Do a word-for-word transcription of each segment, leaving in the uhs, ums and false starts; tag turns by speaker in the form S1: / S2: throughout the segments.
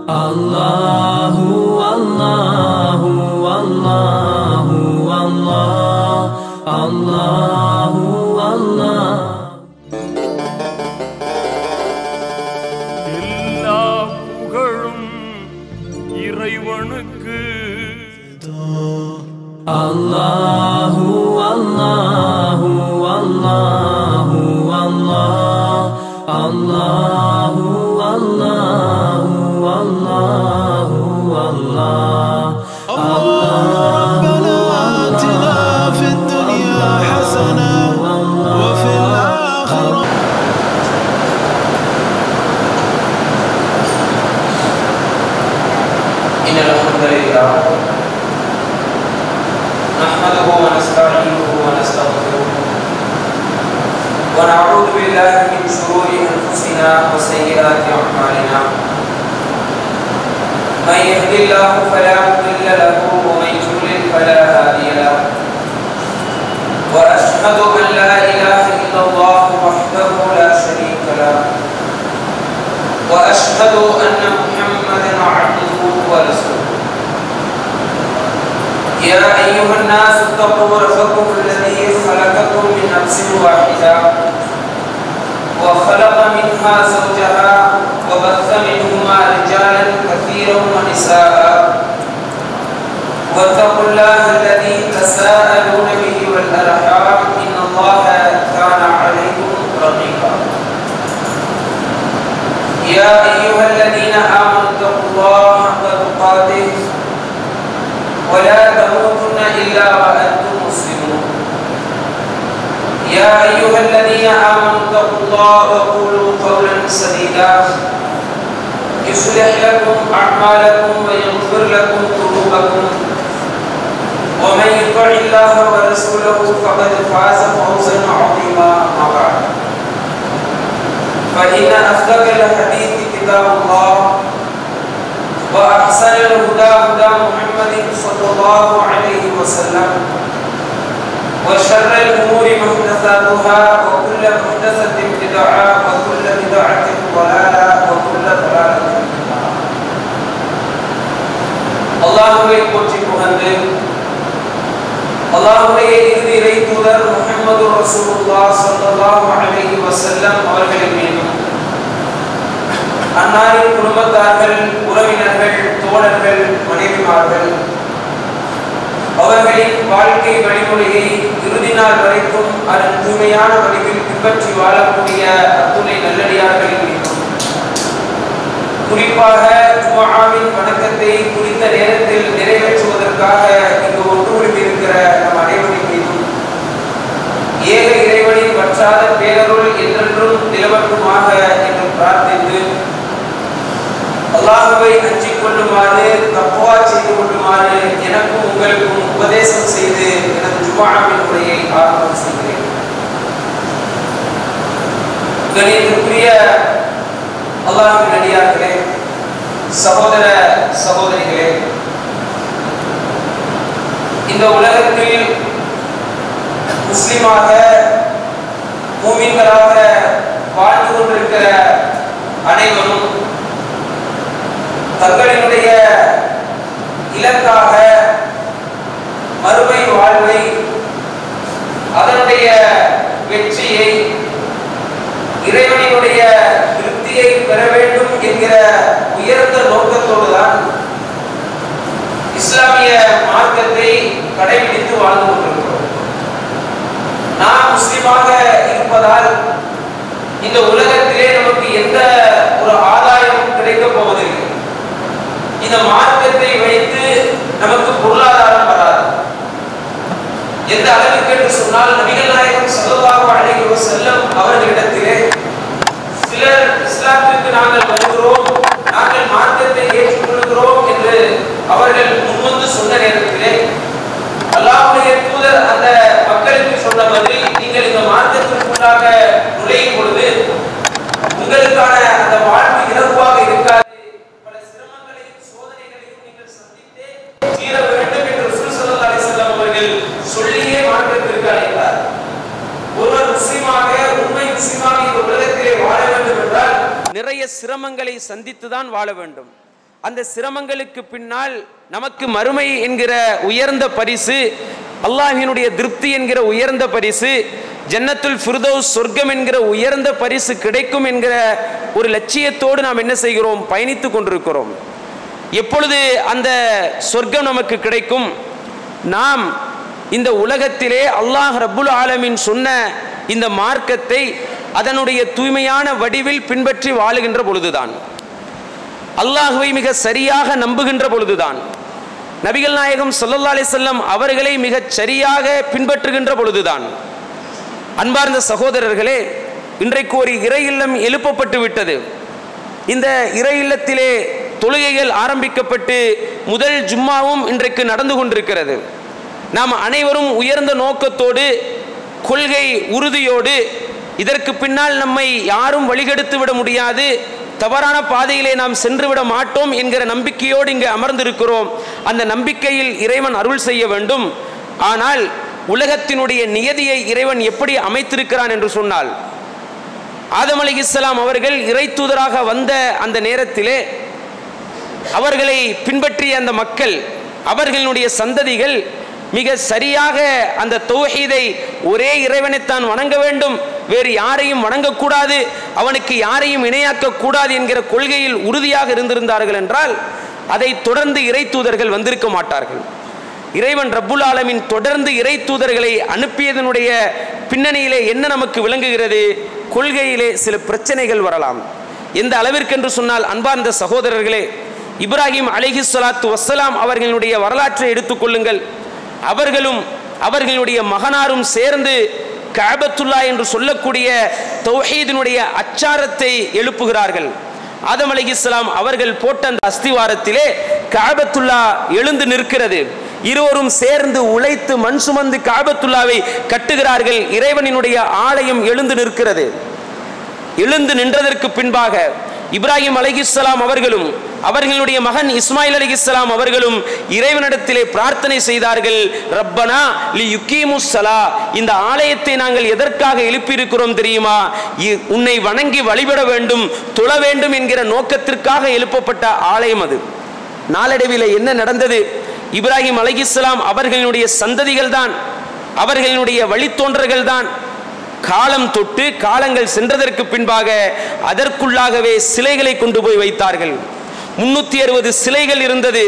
S1: Allahu Allahu Allahu Allah Allahu Allah.
S2: எல்லா புகழும் இறைவனுக்கு.
S1: Allahu Allahu Allahu Allah Allahu Allahu Allahu Allah.
S3: ربنا آتنا في الدنيا حسنة وفي الآخرة.
S4: إن الحمد لله نحمده ونستعينه ونستغفره ونعوذ بالله من شرور أنفسنا وسيئات أعمالنا. من يهد الله فلا مضل له ومن يضلل فلا هادي له. وأشهد أن لا إله إلا الله وحده لا شريك له. وأشهد أن محمدا عبده ورسوله. يا أيها الناس اتقوا ربكم الذي خلقكم من نفس واحدة وخلق منها زوجها وبث منهما رجالا كثيرا ونساء. واتقوا الله الذي تساءلون به والأرحام إن الله كان عليكم رقيبا. يا أيها الذين آمنوا اتقوا الله حق تقاته ولا تموتن إلا وأنتم مسلمون. يا أيها الذين آمنوا اتقوا الله وقولوا قولا سديدا يصلح لكم أعمالكم ويغفر لكم ذنوبكم. ومن يطع الله ورسوله فقد فاز فوزا عظيما. أما بعد فإن أصدق الحديث كتاب الله وأحسن الهدى هدى محمد صلى الله عليه وسلم وشر الأمور محدثاتها وكل محدثة بدعة وكل بدعة ضلالة وكل ضلالة في النار. அல்லாஹ்வை போற்றி புகழ்ந்து அல்லாஹ்வுடைய இறுதி இறை தூதர் முஹம்மது ரசூலுல்லாஹ் ஸல்லல்லாஹு அலைஹி வஸல்லம் அவர்களின் மீதும் அன்னாரின் குடும்பத்தார்கள், உறவினர்கள், தோழர்கள், மனைவிமார்கள் அவர்களின் வாழ்க்கை வழிமுறையை இறுதி நாள் வரைக்கும் அதன் தூய்மையான வழியில் பின்பற்றி வாழக்கூடிய அத்துணை நல்லடியார்களின் மீதும் குறிப்பாக ஜும்ஆவின் வணக்கத்தை குறித்த நேரத்தில் நிறைவேற்றுவதற்காக இங்கு ஒன்று கூடியிருக்கிற நம் அனைவரின் மீதும் ஏக இறைவனின் வற்றாத பேரருள் என்றென்றும் நிலவட்டுமாக என்று பிரார்த்தித்து அல்லாஹ்வை அஞ்சிக் கொள்ளுமாறு தக்வா செய்து கொள்ளுமாறு எனக்கும் உங்களுக்கும் உபதேசம் செய்து எனது ஜும்ஆவின் உரையை ஆரம்பம் செய்கிறேன். கணியத்திற்குரிய அல்லாஹ்வின் அடியார்களே, சகோதர சகோதரிகளே, இந்த உலகத்தில் முஸ்லிமாக மூமின்களாக வாழ்ந்து கொண்டிருக்கிற அனைவரும் தங்களினுடைய இலக்காக மறுமை வாழ்வை, அதனுடைய வெற்றியை, இறைவனுடைய திருப்தியை பெற வேண்டும் என்கிற உயர்ந்த நோக்கத்தோடுதான் இஸ்லாமிய மார்க்கத்தை கடைபிடித்து வாழ்ந்து கொண்டிருக்கிறோம். நாம் முஸ்லிமாக இருப்பதால் இந்த உலகத்திலே நமக்கு எந்த ஒரு ஆதாயமும் கிடைக்கப் போவதில்லை. இந்த மார்க்கத்தை வைத்து நமக்கு பொருளாதாரம் வராது. எந்த அளவுக்கு என்று சொன்னால், நபிகள் நாயகம் ஸல்லல்லாஹு அலைஹி வஸல்லம் அவர்களிடத்திலே சிலர் இஸ்லாத்திற்கு நாங்கள் வருகிறோம், நாங்கள் மார்க்கத்தை ஏற்றுக்கொள்கிறோம் என்று அவர்கள் முன்வந்து சொன்ன நேரத்திலே அல்லாஹ்வுடைய தூதர் அந்த மக்களுக்கு சொன்ன பதில், நீங்கள் இந்த மார்க்கத்திற்குள்ளாக நுழையும் பொழுது உங்களுக்கான அந்த வாழ்வு இலகுவாக இருக்காது, பல சிரமங்களையும் சோதனைகளையும் நீங்கள் சந்தித்தே தீர வேண்டும் என்று ரசூல் ஸல்லல்லாஹு அலைஹி வஸல்லம் அவர்கள் சொல்லியே மார்க்கத்திற்கு அழைத்தார். ஒருவர் முஸ்லிமாக, உண்மை முஸ்லிமாக இந்த உலகத்திலே வாழ வேண்டும் என்றால் நிறைய சிரமங்களை சந்தித்துதான் வாழ வேண்டும். அந்த சிரமங்களுக்கு பின்னால் நமக்கு மறுமை என்கிற உயர்ந்த பரிசு, அல்லாஹ்வினுடைய திருப்தி என்கிற உயர்ந்த பரிசு, ஜன்னத்துல் ஃபிர்தௌஸ் சொர்க்கம் என்கிற உயர்ந்த பரிசு கிடைக்கும் என்கிற ஒரு லட்சியத்தோடு நாம் என்ன செய்கிறோம்? பயணித்து கொண்டிருக்கிறோம். எப்பொழுது அந்த சொர்க்கம் நமக்கு கிடைக்கும்? நாம் இந்த உலகத்திலே அல்லாஹ் ரப்புல் ஆலமீன் சொன்ன இந்த மார்க்கத்தை அதனுடைய தூய்மையான வடிவில் பின்பற்றி வாழுகின்ற பொழுதுதான், அல்லாஹுவை மிக சரியாக நம்புகின்ற பொழுதுதான், நபிகள் நாயகம் ஸல்லல்லாஹு அலைஹி வஸல்லம் அவர்களை மிகச் சரியாக பின்பற்றுகின்ற பொழுதுதான். அன்பார்ந்த சகோதரர்களே, இன்றைக்கு ஒரு இறை இல்லம் எழுப்பப்பட்டு விட்டது. இந்த இறை இல்லத்திலே தொழுகைகள் ஆரம்பிக்கப்பட்டு முதல் ஜும்மாவும் இன்றைக்கு நடந்து கொண்டிருக்கிறது. நாம் அனைவரும் உயர்ந்த நோக்கத்தோடு, கொள்கை உறுதியோடு, இதற்கு பின்னால் நம்மை யாரும் வழிகெடுத்து விட முடியாது, தவறான பாதையிலே நாம் சென்றுவிட மாட்டோம் என்கிற நம்பிக்கையோடு இங்கு அமர்ந்திருக்கிறோம். அந்த நம்பிக்கையில் இறைவன் அருள் செய்ய வேண்டும். ஆனால் உலகத்தினுடைய நியதியை இறைவன் எப்படி அமைத்திருக்கிறான் என்று சொன்னால், ஆதம் அலைஹிஸ்ஸலாம் அவர்கள் இறை தூதராக வந்த அந்த நேரத்திலே அவர்களை பின்பற்றிய அந்த மக்கள், அவர்களுடைய சந்ததிகள் மிக சரியாக அந்த தௌஹீதை, ஒரே இறைவனைத்தான் வணங்க வேண்டும், வேறு யாரையும் வணங்கக்கூடாது, அவனுக்கு யாரையும் இணையாக்க கூடாது என்கிற கொள்கையில் உறுதியாக இருந்திருந்தார்கள் என்றால் அதை தொடர்ந்து இறை தூதர்கள் வந்திருக்க மாட்டார்கள். இறைவன் ரப்புல் ஆலமீன் தொடர்ந்து இறை தூதர்களை அனுப்பியதனுடைய பின்னணியிலே என்ன நமக்கு விளங்குகிறது? கொள்கையிலே சில பிரச்சனைகள் வரலாம். எந்த அளவிற்கு என்று சொன்னால், அன்பார்ந்த சகோதரர்களே, இப்ராஹிம் அலைஹிஸ்ஸலாத்து வஸ்ஸலாம் அவர்களுடைய வரலாற்றை எடுத்துக்கொள்ளுங்கள். அவர்களும் அவர்களுடைய மகனாரும் சேர்ந்து கஅபத்துல்லா என்று சொல்லக்கூடிய தௌஹீதினுடைய அச்சாரத்தை எழுப்புகிறார்கள். ஆதம் அலைஹிஸ்ஸலாம் அவர்கள் போட்ட அந்த அஸ்திவாரத்திலே கஅபத்துல்லா எழுந்து நிற்கிறது. இருவரும் சேர்ந்து உழைத்து மண் சுமந்து கஅபத்துல்லாவை கட்டுகிறார்கள். இறைவனினுடைய ஆலயம் எழுந்து நிற்கிறது. எழுந்து நின்றதற்கு பின்பாக இப்ராஹிம் அலைஹிஸ்ஸலாம் அவர்களும் அவர்களுடைய மகன் இஸ்மாயில் அலைஹிஸ்ஸலாம் அவர்களும் இறைவனிடத்திலே பிரார்த்தனை செய்தார்கள். ரப்பனா லி யுகீமுஸ் ஸலா, இந்த ஆலயத்தை நாங்கள் எதற்காக எழுப்பி இருக்கிறோம் தெரியுமா? உன்னை வணங்கி வழிபட வேண்டும், தொழ வேண்டும் என்கிற நோக்கத்திற்காக எழுப்பப்பட்ட ஆலயம் அது. நாளடைவில் என்ன நடந்தது? இப்ராஹிம் அலைஹிஸ்ஸலாம் அவர்களுடைய சந்ததிகள் தான், அவர்களுடைய வழித்தோன்றர்கள் தான் காலம் தொட்டு காலங்கள் சென்றதற்கு பின்பாக அதற்குள்ளாகவே சிலைகளை கொண்டு போய் வைத்தார்கள். முன்னூத்தி அறுபது சிலைகள் இருந்தது.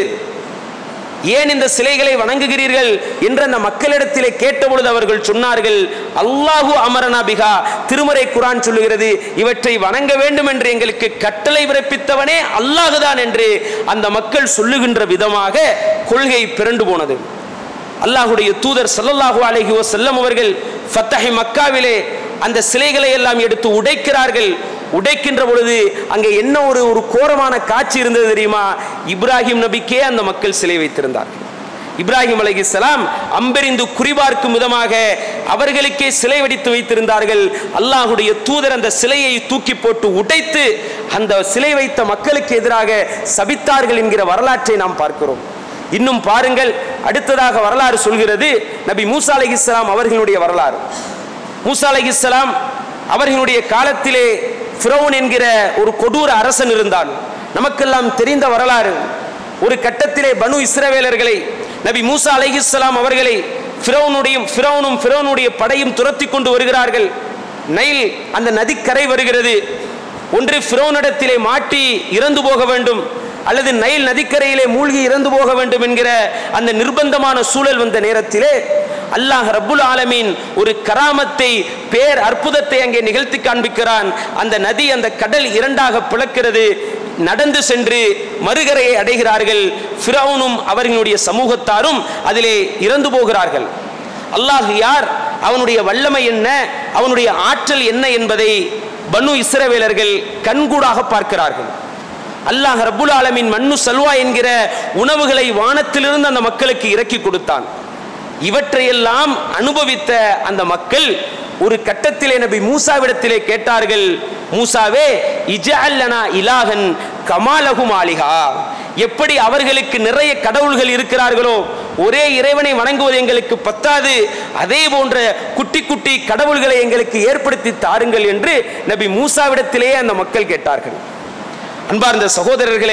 S4: ஏன் இந்த சிலைகளை வணங்குகிறீர்கள் என்று அந்த மக்களிடத்திலே கேட்டபொழுது அவர்கள் சொன்னார்கள், அல்லாஹு அமரனா பிகா, திருமறை குர்ஆன் சொல்லுகிறது, இவற்றை வணங்க வேண்டும் என்று எங்களுக்கு கட்டளை பிறப்பித்தவனே அல்லாஹுதான் என்று அந்த மக்கள் சொல்லுகின்ற விதமாக கொள்கை பிறண்டு போனது. அல்லாஹுடைய தூதர் ஸல்லல்லாஹு அலைஹி வஸல்லம் அவர்கள் ஃபத்ஹி மக்காவிலே அந்த சிலைகளை எல்லாம் எடுத்து உடைக்கிறார்கள். உடைக்கின்ற பொழுது அங்கே என்ன ஒரு ஒரு கோரமான காட்சி இருந்தது தெரியுமா? இப்ராஹிம் நபிக்கே அந்த மக்கள் சிலை வைத்திருந்தார்கள். இப்ராஹிம் அலைஹிஸ்ஸலாம் அம்பெறிந்து குறிபார்க்கும் விதமாக அவர்களுக்கே சிலை வடித்து வைத்திருந்தார்கள். அல்லாஹுடைய தூதர் அந்த சிலையை தூக்கி போட்டு உடைத்து அந்த சிலை வைத்த மக்களுக்கு எதிராக சபித்தார்கள் என்கிற வரலாற்றை நாம் பார்க்கிறோம். இன்னும் பாருங்கள், அடுத்ததாக வரலாறு சொல்கிறது நபி மூசா அலைஹிஸ்ஸலாம் அவர்களுடைய வரலாறு. மூசா அலைஹிஸ்ஸலாம் அவர்களுடைய காலத்திலே ஃபிரௌன் என்கிற ஒரு கொடூர அரசன் இருந்தான். நமக்கெல்லாம் தெரிந்த வரலாறு. ஒரு கட்டத்திலே பனு இஸ்ரவேலர்களை, நபி மூசா அலைஹிஸ்ஸலாம் அவர்களை ஃபிரௌனுடைய ஃபிரௌனும் ஃபிரௌனுடைய படையும் துரத்தி கொண்டு வருகிறார்கள். நைல் அந்த நதிக்கரை வருகிறது. ஒன்று ஃபிரௌனிடத்திலே மாட்டி இறந்து போக வேண்டும், அல்லது நைல் நதிக்கரையிலே மூழ்கி இறந்து போக வேண்டும் என்கிற அந்த நிர்பந்தமான சூழல் வந்த நேரத்திலே அல்லாஹ் ரப்புல் ஆலமீன் ஒரு கராமத்தை, பேர் அற்புதத்தை அங்கே நிகழ்த்தி காண்பிக்கிறான். அந்த நதி, அந்த கடல் இரண்டாக பிளக்கிறது. நடந்து சென்று மறுகரையை அடைகிறார்கள். ஃபிரௌனும் அவர்களுடைய சமூகத்தாரும் அதிலே இறந்து போகிறார்கள். அல்லாஹ் யார், அவனுடைய வல்லமை என்ன, அவனுடைய ஆற்றல் என்ன என்பதை பனு இஸ்ரவேலர்கள் கண்கூடாக பார்க்கிறார்கள். அல்லாஹ் ரப்புல் ஆலமீன் மன்னு சல்வா என்கிற உணவுகளை வானத்திலிருந்து அந்த மக்களுக்கு இறக்கி கொடுத்தான். இவற்றையெல்லாம் அனுபவித்த அந்த மக்கள் ஒரு கட்டத்திலே நபி மூசாவிடத்திலே கேட்டார்கள், மூசாவே இஜஅல் லனா இலாஹன் கமாலஹும் ஆலிஹா, எப்படி அவர்களுக்கு நிறைய கடவுள்கள் இருக்கிறார்களோ ஒரே இறைவனை வணங்குவது எங்களுக்கு பத்தாது, அதே போன்ற குட்டி குட்டி கடவுள்களை எங்களுக்கு ஏற்படுத்தி தாருங்கள் என்று நபி மூசாவிடத்திலே அந்த மக்கள் கேட்டார்கள். அன்பார்ந்த சகோதரர்களே,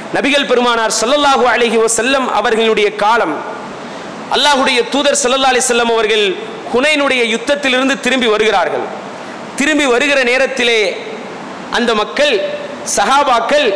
S5: நபிகள் பெருமானார் ஸல்லல்லாஹு அலைஹி வஸல்லம் அவர்களுடைய காலம், அல்லாஹ்வுடைய தூதர் ஸல்லல்லாஹு அலைஹி வஸல்லம் அவர்கள் ஹுனைனுடைய யுத்தத்திலிருந்து திரும்பி வருகிறார்கள். திரும்பி வருகிற நேரத்திலே அந்த மக்கள் சஹாபாக்கள்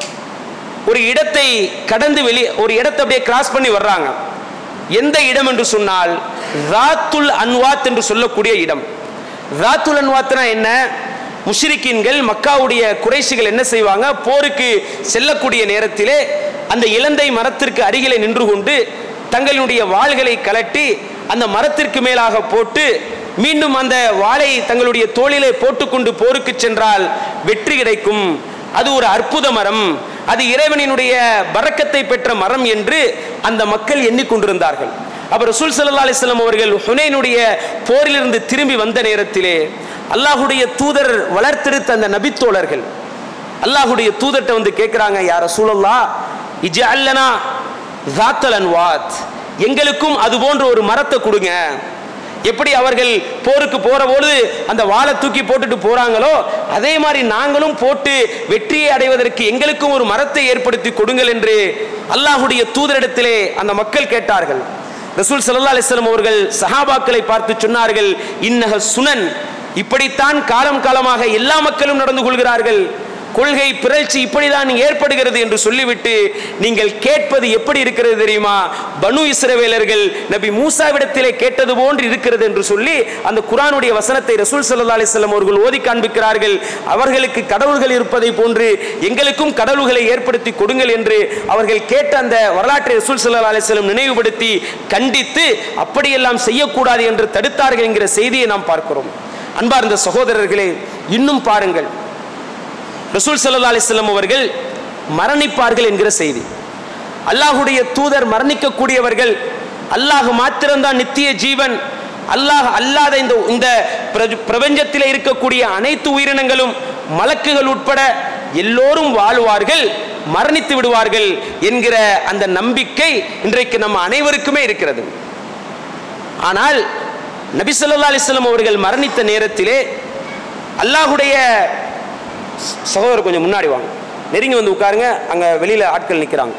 S5: ஒரு இடத்தை கடந்து வெளியே ஒரு இடத்தை அப்படியே கிராஸ் பண்ணி வர்றாங்க. எந்த இடம் என்று சொன்னால் ராத்துல் அன்வாத் என்று சொல்லக்கூடிய இடம். ராத்துல் அன்வாத்னா என்ன? முஷ்ரிக்கீன்கள் மக்காவுடைய குறைஷிகள் என்ன செய்வாங்க, போருக்கு செல்லக்கூடிய நேரத்திலே அந்த இலந்தை மரத்திற்கு அருகிலே நின்று கொண்டு தங்களுடைய வாள்களை கலட்டி அந்த மரத்திற்கு மேலாக போட்டு மீண்டும் அந்த வாளை தங்களுடைய தோளிலே போட்டுக்கொண்டு போருக்கு சென்றால் வெற்றி கிடைக்கும், அது ஒரு அற்புத மரம், அது இறைவனினுடைய பரக்கத்தை பெற்ற மரம் என்று அந்த மக்கள் எண்ணிக்கொண்டிருந்தார்கள். அப்ப ரசூல் ஸல்லல்லாஹு அலைஹி வஸல்லம் அவர்கள் ஹுனைனுடைய போரிலிருந்து திரும்பி வந்த நேரத்திலே அல்லாஹ்வுடைய தூதர் வளர்த்தெடுத்த அந்த நபித்தோழர்கள் அல்லாஹ்வுடைய தூதர்ட்ட வந்து கேட்கிறாங்க, யா ரசூலல்லாஹ் இஜ்அல் லனா ஸாத்தல் அன்வாத், எங்களுக்கும் அது போன்ற ஒரு மரத்தை கொடுங்க. எப்படி அவர்கள் போருக்கு போற பொழுது அந்த வாளை தூக்கி போட்டுட்டு போறாங்களோ அதே மாதிரி நாங்களும் போட்டு வெற்றியை அடைவதற்கு எங்களுக்கும் ஒரு மரத்தை ஏற்படுத்தி கொடுங்கள் என்று அல்லாஹ்வுடைய தூதரிடத்திலே அந்த மக்கள் கேட்டார்கள். ரசூல் ஸல்லல்லாஹு அலைஹி வஸல்லம் அவர்கள் சஹாபாக்களை பார்த்து சொன்னார்கள், இன்னஹ சுனன், இப்படித்தான் காலம் காலமாக எல்லா மக்களும் நடந்து கொள்கிறார்கள், கொள்கை பிறழ்ச்சி இப்படிதான் ஏற்படுகிறது என்று சொல்லிவிட்டு நீங்கள் கேட்பது எப்படி இருக்கிறது தெரியுமா, பனு இஸ்ரவேலர்கள் நபி மூசாவிடத்திலே கேட்டது போன்று இருக்கிறது என்று சொல்லி அந்த குர்ஆனுடைய வசனத்தை ரசூல் ஸல்லல்லாஹு அலைஹி வஸல்லம் அவர்கள் ஓதி காண்பிக்கிறார்கள். அவர்களுக்கு கடவுள்கள் இருப்பதை போன்று எங்களுக்கும் கடவுள்களை ஏற்படுத்தி கொடுங்கள் என்று அவர்கள் கேட்ட அந்த வரலாற்றை ரசூல் ஸல்லல்லாஹு அலைஹி வஸல்லம் நினைவுபடுத்தி கண்டித்து அப்படியெல்லாம் செய்யக்கூடாது என்று தடுத்தார்கள் என்கிற செய்தியை நாம் பார்க்கிறோம். அன்பார்ந்த சகோதரர்களே, இன்னும் பாருங்கள், ரசூல் ஸல்லல்லாஹு அலைஹி வஸல்லம் அவர்கள் மரணிப்பார்கள் என்கிற செய்தி. அல்லாஹ்வுடைய தூதர் மரணிக்கக்கூடியவர்கள், அல்லாஹ் மாத்திரம்தான் நித்திய ஜீவன், அல்லாஹ் அல்லாத இந்த இந்த பிரபஞ்சத்தில் இருக்கக்கூடிய அனைத்து உயிரினங்களும் மலக்குகள் உட்பட எல்லோரும் வாழ்வார்கள், மரணித்து விடுவார்கள் என்கிற அந்த நம்பிக்கை இன்றைக்கு நம்ம அனைவருக்குமே இருக்கிறது. ஆனால் நபி ஸல்லல்லாஹு அலைஹி வஸல்லம் அவர்கள் மரணித்த நேரத்திலே அல்லாஹ்வுடைய சகோதரர் கொஞ்சம் முன்னாடி வாங்க, நெருங்கி வந்து உட்காருங்க, அங்க வெளியில ஆட்கள் நிற்கிறாங்க.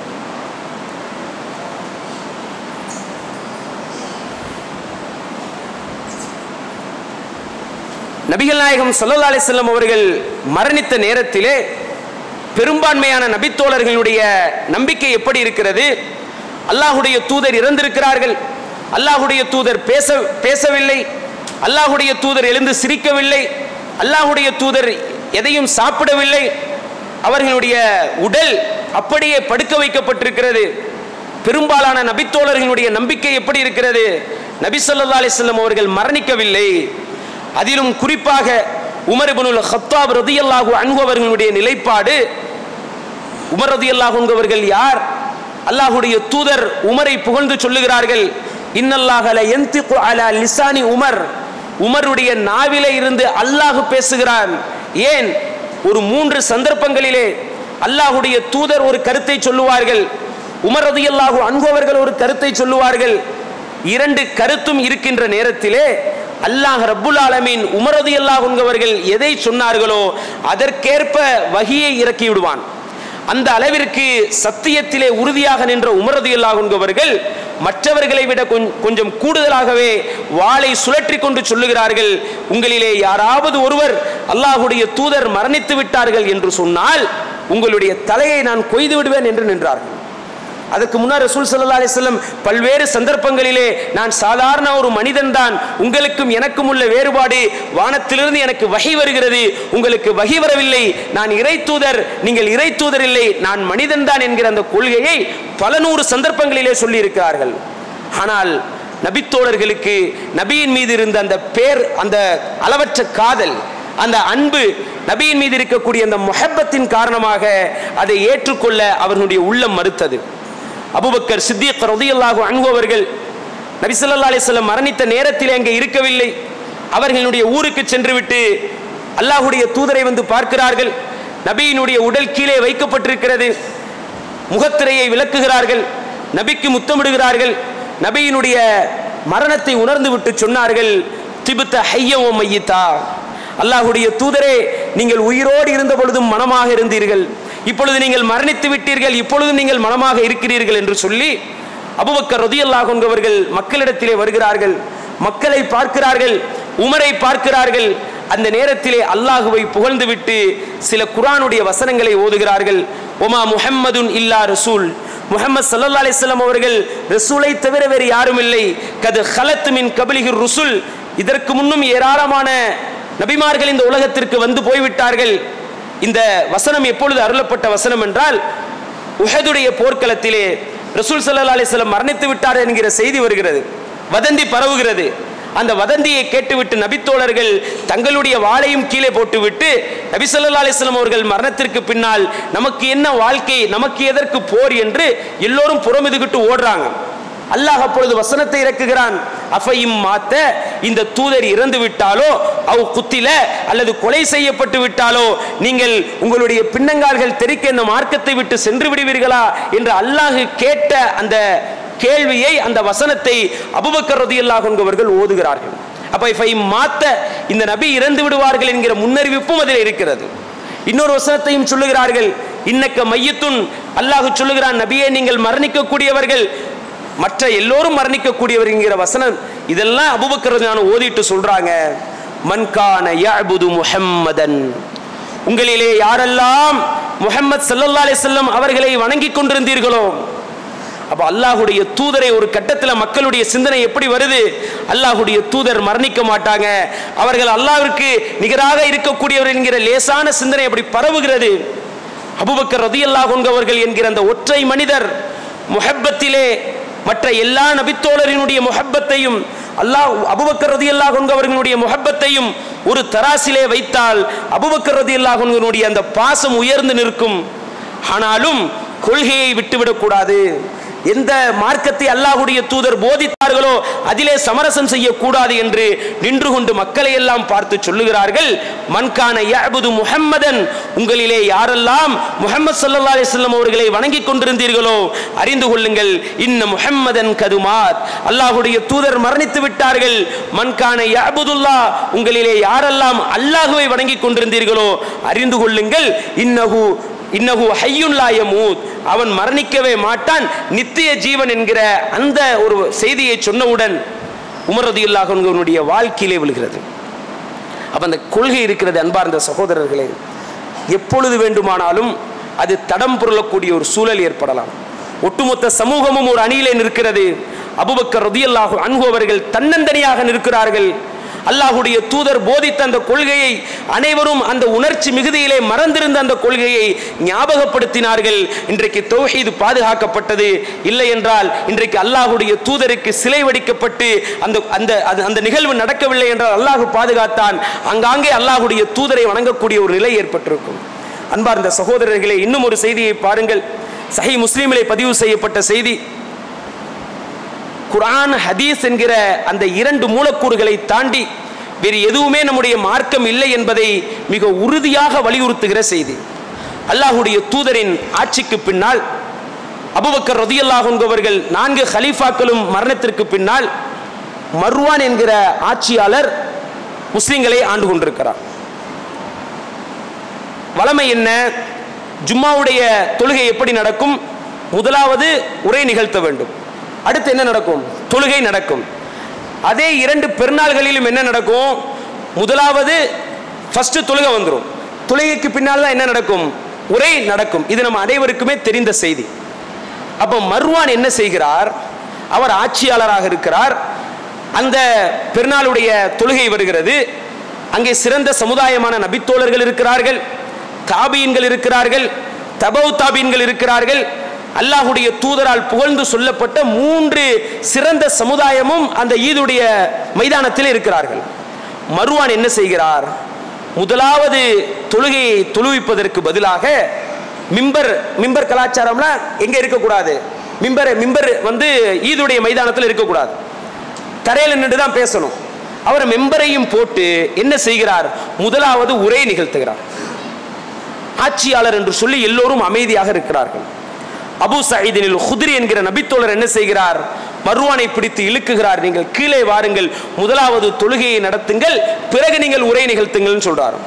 S5: நபிகள் நாயகம் ஸல்லல்லாஹு அலைஹி வஸல்லம் அவர்கள் மரணித்த நேரத்திலே பெரும்பான்மையான நபித்தோழர்களுடைய நம்பிக்கை எப்படி இருக்கிறது? அல்லாஹ்வுடைய தூதர் இறந்திருக்கிறார்கள், அல்லாஹ்வுடைய தூதர் பேச பேசவில்லை, அல்லாஹ்வுடைய தூதர் எழுந்து சிரிக்கவில்லை, அல்லாஹ்வுடைய தூதர் எதையும் சாப்பிடவில்லை, அவர்களுடைய உடல் அப்படியே படுக்க வைக்கப்பட்டிருக்கிறது. பெரும்பாலான நபித்தோழர்களுடைய நம்பிக்கை எப்படி இருக்கிறது? நபி ஸல்லல்லாஹு அலைஹி வஸல்லம் அவர்கள் மரணிக்கவில்லை. அதிலும் குறிப்பாக உமர் இப்னுல் கத்தாப் ரலியல்லாஹு அன்ஹு அவர்களுடைய நிலைப்பாடு, உமர் ரலியல்லாஹு அன்ஹு அவர்கள் யார்? அல்லாஹ்வுடைய தூதர் உமரை புகழ்ந்து சொல்லுகிறார்கள், இன்னல்லாஹ லா யன்திகு அலா லிசானி உமர், உமருடைய நாவிலே இருந்து அல்லாஹ் பேசுகிறான். ஏன்? ஒரு மூன்று சந்தர்ப்பங்களிலே அல்லாஹ்வுடைய தூதர் ஒரு கருத்தை சொல்லுவார்கள், உமர் ரலியல்லாஹு அன்ஹு அவர்கள் ஒரு கருத்தை சொல்லுவார்கள். இரண்டு கருத்தும் இருக்கின்ற நேரத்திலே அல்லாஹ் ரப்புல் ஆலமீன் உமர் ரலியல்லாஹு அன்ஹு அவர்கள் எதை சொன்னார்களோ அதற்கேற்ப வஹியை இறக்கி விடுவான். அந்த அளவிற்கு சத்தியத்திலே உறுதியாக நின்ற உமர் ரலியல்லாஹு அன்ஹு அவர்கள் மற்றவர்களை விட கொஞ்சம் கூடுதலாகவே வாளை சுழற்றி கொண்டு சொல்லுகிறார்கள், உங்களிலே யாராவது ஒருவர் அல்லாஹ்வுடைய தூதர் மரணித்து விட்டார்கள் என்று சொன்னால் உங்களுடைய தலையை நான் கொய்து விடுவேன் என்று நின்றார்கள். அதற்கு முன்னர் ரசூல் ஸல்லல்லாஹு அலைஹி வஸல்லம் பல்வேறு சந்தர்ப்பங்களிலே நான் சாதாரண ஒரு மனிதன் தான், உங்களுக்கும் எனக்கும் உள்ள வேறுபாடு வானத்திலிருந்து எனக்கு வஹி வருகிறது, உங்களுக்கு வஹி வரவில்லை, நான் இறை தூதர், நீங்கள் இறை தூதர் இல்லை, நான் மனிதன் தான் என்கிற அந்த கொள்கையை பல நூறு சந்தர்ப்பங்களிலே சொல்லி இருக்கிறார்கள். ஆனால் நபித்தோழர்களுக்கு நபியின் மீது இருந்த அந்த பேர், அந்த அளவற்ற காதல், அந்த அன்பு, நபியின் மீது இருக்கக்கூடிய அந்த முஹப்பத்தின் காரணமாக அதை ஏற்றுக்கொள்ள அவர்களுடைய உள்ளம் மறுத்தது. அபூபக்கர் சித்திக் ரலியல்லாஹு அன்ஹு அவர்கள் நபி ஸல்லல்லாஹு அலைஹி வஸல்லம் மரணித்த நேரத்தில் அங்கே இருக்கவில்லை. அவர்களுடைய ஊருக்கு சென்று விட்டு அல்லாஹ்வுடைய தூதரை வந்து பார்க்கிறார்கள். நபியினுடைய உடல் கீழே வைக்கப்பட்டிருக்கிறது. முகத்திரையை விலக்குகிறார்கள், நபிக்கு முத்தமிடுகிறார்கள். நபியினுடைய மரணத்தை உணர்ந்து விட்டு சொன்னார்கள், திபுத்த ஹய்ய வ மய்யிதா, அல்லாஹ்வுடைய தூதரே, நீங்கள் உயிரோடு இருந்த பொழுதும் மனமாக இருந்தீர்கள், இப்பொழுது நீங்கள் மரணித்து விட்டீர்கள், இப்பொழுது நீங்கள் மனமாக இருக்கிறீர்கள் என்று சொல்லி அபூபக்கர் ரலியல்லாஹு அன்ஹு அவர்கள் மக்களிடத்திலே வருகிறார்கள், மக்களை பார்க்கிறார்கள், உமரை பார்க்கிறார்கள். அந்த நேரத்திலே அல்லாஹுவை புகழ்ந்துவிட்டு சில குர்ஆனுடைய வசனங்களை ஓதுகிறார்கள். ஒமா முஹம்மதுன் இல்லா ரசூல், முஹம்மது ஸல்லல்லாஹு அலைஹி வஸல்லம் அவர்கள் ரசூலை தவிர வேறு யாரும் இல்லை. கது ஹலத் மின் கப்லிஹிர் ருசுல், இதற்கு முன்னும் ஏராளமான நபிமார்கள் இந்த உலகத்திற்கு வந்து போய்விட்டார்கள். இந்த வசனம் எப்பொழுது அருளப்பட்ட வசனம் என்றால், உஹதுடைய போர்க்களத்திலே ரசூல் ஸல்லல்லாஹு அலைஹி வஸல்லம் மரணித்து விட்டார் என்கிற செய்தி வருகிறது, வதந்தி பரவுகிறது. அந்த வதந்தியை கேட்டுவிட்டு நபித்தோழர்கள் தங்களுடைய வாளையும் கீழே போட்டுவிட்டு நபி ஸல்லல்லாஹு அலைஹி வஸல்லம் அவர்கள் மரணத்திற்கு பின்னால் நமக்கு என்ன வாழ்க்கை, நமக்கு எதற்கு போர் என்று எல்லோரும் புறமிதுகிட்டு ஓடுறாங்க. அல்லாஹ் அப்பொழுது வசனத்தை இறக்குகிறான். அஃபையும் மாத்த, இந்த தூதர் இறந்து விட்டாலோ, அவ் குத்தில அல்லது கொலை செய்யப்பட்டு விட்டாலோ, நீங்கள் உங்களுடைய பின்னங்கால்கள் தெரிக்க இந்த மார்க்கத்தை விட்டு சென்று விடுவீர்களா என்று அல்லாஹ் கேட்ட அந்த கேள்வியை, அந்த வசனத்தை அபூபக்கர் ரலியல்லாஹு அன்ஹு அவர்கள் ஓதுகிறார்கள். அப்ப இஃபையும் மாத்த, இந்த நபி இறந்து விடுவார்கள் என்கிற முன்னறிவிப்பும் அதில் இருக்கிறது. இன்னொரு வசனத்தையும் சொல்லுகிறார்கள், இன்னக்க மையத்துன், அல்லாஹ் சொல்லுகிறான், நபியே நீங்கள் மரணிக்க கூடியவர்கள், மற்ற எல்லோரும் மரணிக்க கூடியவர் என்கிற வசனம். இதெல்லாம் அபூபக்கர் ரலியல்லாஹு ஓதிட்டு சொல்றாங்க, மன்கான யஅபுது முஹம்மதன், உங்களிலே யாரெல்லாம் முஹம்மது ஸல்லல்லாஹு அலைஹி வஸல்லம் அவர்களை வணங்கி கொண்டிருந்தீர்களோ. அப்ப அல்லாஹுடைய தூதரை ஒரு கட்டத்தில் மக்களுடைய சிந்தனை எப்படி வருது, அல்லாஹுடைய தூதர் மரணிக்க மாட்டாங்க, அவர்கள் அல்லாஹ்விற்கு நிகராக இருக்கக்கூடியவர் என்கிற லேசான சிந்தனை அப்படி பரவுகிறது. அபூபக்கர் ரலியல்லாஹு அன்ஹு அவர்கள் என்கிற அந்த ஒற்றை மனிதர் முஹப்பத்திலே மற்ற எல்லா நபித்தோழரினுடைய முஹப்பத்தையும், அல்லாஹ் அபூபக்கர் ரலியல்லாஹு அன்ஹு அவர்களுடைய முஹப்பத்தையும் ஒரு தராசிலே வைத்தால் அபூபக்கர் ரலியல்லாஹு அன்ஹுடைய அந்த பாசம் உயர்ந்து நிற்கும். ஆனாலும் கொள்கையை விட்டுவிடக் கூடாது. எந்த மார்க்கத்தை அல்லாஹ்வுடைய தூதர் போதித்தார்களோ அதிலே சமரசம் செய்யக்கூடாது என்று நின்று கொண்டு மக்களை எல்லாம் பார்த்து சொல்லுகிறார்கள், மன்கான யஅபுது முஹம்மதன், உங்களிலே யாரெல்லாம் முஹம்மது ஸல்லல்லாஹு அலைஹி வஸல்லம் அவர்களை வணங்கி கொண்டிருந்தீர்களோ அறிந்து கொள்ளுங்கள், இன்ன முஹம்மதன் கதுமாத், அல்லாஹ்வுடைய தூதர் மரணித்து விட்டார்கள். மன்கான யஅபுதுல்லாஹ், உங்களிலே யாரெல்லாம் அல்லாஹ்வை வணங்கி கொண்டிருந்தீர்களோ அறிந்து கொள்ளுங்கள், இன்னஹு இன்னஹு ஹய்யுன் லா யமூத், அவன் மரணிக்கவே மாட்டான், நித்திய ஜீவன் என்கிற அந்த ஒரு செய்தியை சொன்னவுடன் உமர் ரலியல்லாஹு அன்ஹுவுடைய வாழ்க்கையிலே விழுகிறது. அப்ப அந்த கொள்கை இருக்கிறது அன்பார்ந்த சகோதரர்களே, எப்பொழுது வேண்டுமானாலும் அது தடம் புரளக்கூடிய ஒரு சூழல் ஏற்படலாம். ஒட்டுமொத்த சமூகமும் ஒரு அணியிலே நிற்கிறது. அபூபக்கர் ரலியல்லாஹு அன்ஹு அவர்கள் தன்னந்தனியாக நிற்கிறார்கள். அல்லாஹ்வுடைய தூதர் போதித்த அந்த கொள்கையை அனைவரும் அந்த உணர்ச்சி மிகுதியிலே மறந்திருந்த அந்த கொள்கையை ஞாபகப்படுத்தினார்கள். இன்றைக்கு தௌஹீத் பாதுகாக்கப்பட்டது. இல்லை என்றால் இன்றைக்கு அல்லாஹ்வுடைய தூதருக்கு சிலை வடிக்கப்பட்டு அந்த அந்த அந்த நிகழ்வு நடக்கவில்லை என்றால் அல்லாஹ் பாதுகாத்தான். அங்காங்கே அல்லாஹ்வுடைய தூதரை வணங்கக்கூடிய ஒரு நிலை ஏற்பட்டிருக்கும். அன்பார்ந்த சகோதரர்களே, இன்னும் ஒரு செய்தியை பாருங்கள். சஹீஹ் முஸ்லிமிலே பதிவு செய்யப்பட்ட செய்தி. குர்ஆன் ஹதீஸ் என்கிற அந்த இரண்டு மூலக்கூறுகளை தாண்டி வேறு எதுவுமே நம்முடைய மார்க்கம் இல்லை என்பதை மிக உறுதியாக வலியுறுத்துகிற செய்தி. அல்லாஹ்வுடைய தூதரின் ஆட்சிக்கு பின்னால் அபூபக்கர் ரலியல்லாஹு அன்ஹு அவர்கள் நான்கு ஹலீஃபாக்களும் மரணத்திற்கு பின்னால் மர்வான் என்கிற ஆட்சியாளர் முஸ்லிம்களை ஆண்டு கொண்டிருக்கிறார். வளமை என்ன? ஜும்மாவுடைய தொழுகை எப்படி நடக்கும்? முதலாவது உரை நிகழ்த்த வேண்டும். அடுத்து என்ன நடக்கும்? தொழுகை நடக்கும். அதே இரண்டு பெருநாள்களிலும் என்ன நடக்கும்? முதலாவது ஃபர்ஸ்ட் தொழுகை வந்துடும், தொழுகைக்கு பின்னால் தான் என்ன நடக்கும்? உரை நடக்கும். இது நம்ம அனைவருக்குமே தெரிந்த செய்தி. அப்போ மர்வான் என்ன செய்கிறார்? அவர் ஆட்சியாளராக இருக்கிறார். அந்த பெருநாளுடைய தொழுகை வருகிறது. அங்கே சிறந்த சமுதாயமான நபித்தோழர்கள் இருக்கிறார்கள், தாபீன்கள் இருக்கிறார்கள், தபவு தாபீன்கள் இருக்கிறார்கள். அல்லாஹ்வுடைய தூதரால் புகழ்ந்து சொல்லப்பட்ட மூன்று சிறந்த சமுதாயமும் அந்த ஈதுடைய மைதானத்தில் இருக்கிறார்கள். மர்வான் என்ன செய்கிறார்? முதலாவது தொழுகையை தொழுவிப்பதற்கு பதிலாக மிம்பர் மிம்பர் கலாச்சாரம்லாம் எங்கே இருக்கக்கூடாது, மிம்பர் மிம்பர் வந்து ஈதுடைய மைதானத்தில் இருக்கக்கூடாது, தரையில் நின்று தான் பேசணும். அவர் மெம்பரையும் போட்டு என்ன செய்கிறார்? முதலாவது உரை நிகழ்த்துகிறார். ஆட்சியாளர் என்று சொல்லி எல்லோரும் அமைதியாக இருக்கிறார்கள். அபூ சயீத் அல் குத்ரி என்கிற நபித்தோழர் என்ன செய்கிறார்? மர்வானை பிடித்து இழுக்குகிறார். நீங்கள் கீழே வாருங்கள், முதலாவது தொழுகையை நடத்துங்கள், பிறகு நீங்கள் உரை நிகழ்த்துங்கள் சொல்றார்.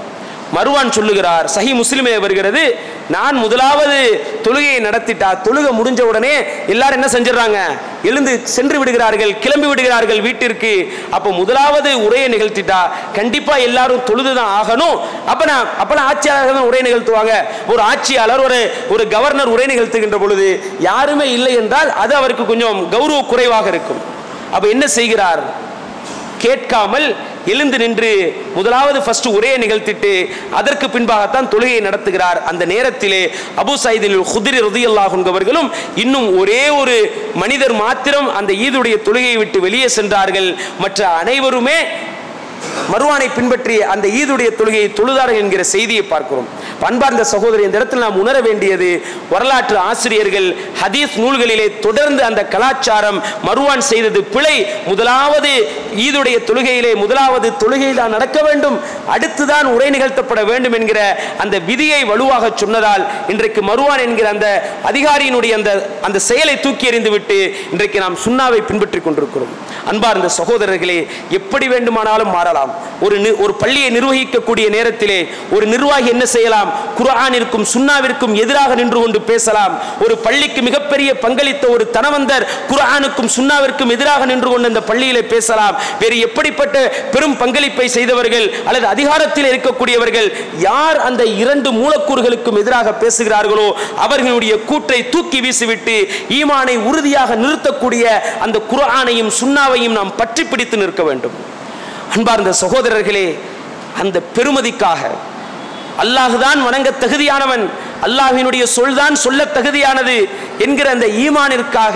S5: மர்வான் சொல்லுகிறார், சஹி முஸ்லிமே வருகிறது, நான் முதலாவது தொழுகையை நடத்திட்டா தொழுகை முடிஞ்ச உடனே எல்லாரும் என்ன செஞ்சிடறாங்க, எழுந்து சென்று விடுகிறார்கள், கிளம்பி விடுகிறார்கள் வீட்டிற்கு. அப்போ முதலாவது உரையை நிகழ்த்திட்டா கண்டிப்பா எல்லாரும் தொழுதுதான் ஆகணும். அப்ப நான் அப்பெல்லாம் ஆட்சியாளர்கள் தான் உரை நிகழ்த்துவாங்க. ஒரு ஆட்சியாளர் ஒரு ஒரு கவர்னர் உரை நிகழ்த்துகின்ற பொழுது யாருமே இல்லை என்றால் அது அவருக்கு கொஞ்சம் கௌரவ குறைவாக இருக்கும். அப்ப என்ன செய்கிறார், கேட்காமல் எழுந்து நின்று முதலாவது ஃபர்ஸ்ட் உரையை நிகழ்த்திட்டு அதற்கு பின்பாகத்தான் தொழுகையை நடத்துகிறார். அந்த நேரத்திலே அபூ சயீத் அல் குத்ரி ரலியல்லாஹு அன்ஹு அவர்களும் இன்னும் ஒரே ஒரு மனிதர் மாத்திரம் அந்த ஈதுடைய தொழுகையை விட்டு வெளியே சென்றார்கள். மற்ற அனைவருமே மர்வானை பின்பற்றி அந்த ஈதுடைய தொழுகையை தொழுதார்கள் என்கிற செய்தியை பார்க்கிறோம். அன்பார்ந்த சகோதரி, இந்த இடத்தில் நாம் உணர வேண்டியது, வரலாற்று ஆசிரியர்கள் ஹதீஸ் நூல்களிலே தொடர்ந்து அந்த கலாச்சாரம் மர்வான் செய்தது பிழை. முதலாவது ஈதுடைய தொழுகையிலே முதலாவது தொழுகை தான் நடக்க வேண்டும், அடுத்துதான் உரை நிகழ்த்தப்பட வேண்டும் என்கிற அந்த விதியை வலுவாக சொன்னதால் இன்றைக்கு மர்வான் என்கிற அந்த அதிகாரியினுடைய அந்த அந்த செயலை தூக்கி எறிந்து விட்டு இன்றைக்கு நாம் சுன்னாவை பின்பற்றி கொண்டிருக்கிறோம். அன்பார்ந்த சகோதரர்களே, எப்படி வேண்டுமானாலும் மாறலாம். ஒரு ஒரு பள்ளியை நிர்வகிக்கக்கூடிய நேரத்திலே ஒரு நிர்வாகி என்ன செய்யலாம், குர்ஆனிற்கும் சுன்னாவிற்கும் எதிராக நின்று கொண்டு பேசலாம். ஒரு பள்ளிக்கு மிகப்பெரிய பங்களித்த ஒரு தனவந்தர் குர்ஆனுக்கும் சுன்னாவிற்கும் எதிராக நின்று கொண்டு அந்த பள்ளியிலே பேசலாம். வேறு எப்படிப்பட்ட பெரும் பங்களிப்பை செய்தவர்கள் அல்லது அதிகாரத்தில் இருக்கக்கூடியவர்கள் யார் அந்த இரண்டு மூலக்கூறுகளுக்கும் எதிராக பேசுகிறார்களோ அவர்களுடைய கூற்றை தூக்கி வீசிவிட்டு ஈமானை உறுதியாக நிறுத்தக்கூடிய அந்த குர்ஆனையும் சுன்னாவையும் நாம் பற்றி பிடித்து நிற்க வேண்டும். அன்பார்ந்த சகோதரர்களே, அந்த பெருமதிக்காக அல்லாஹுதான் வணங்க தகுதியானவன், அல்லாஹ்வினுடைய சொல்தான் சொல்ல தகுதியானது என்கிற அந்த ஈமானிற்காக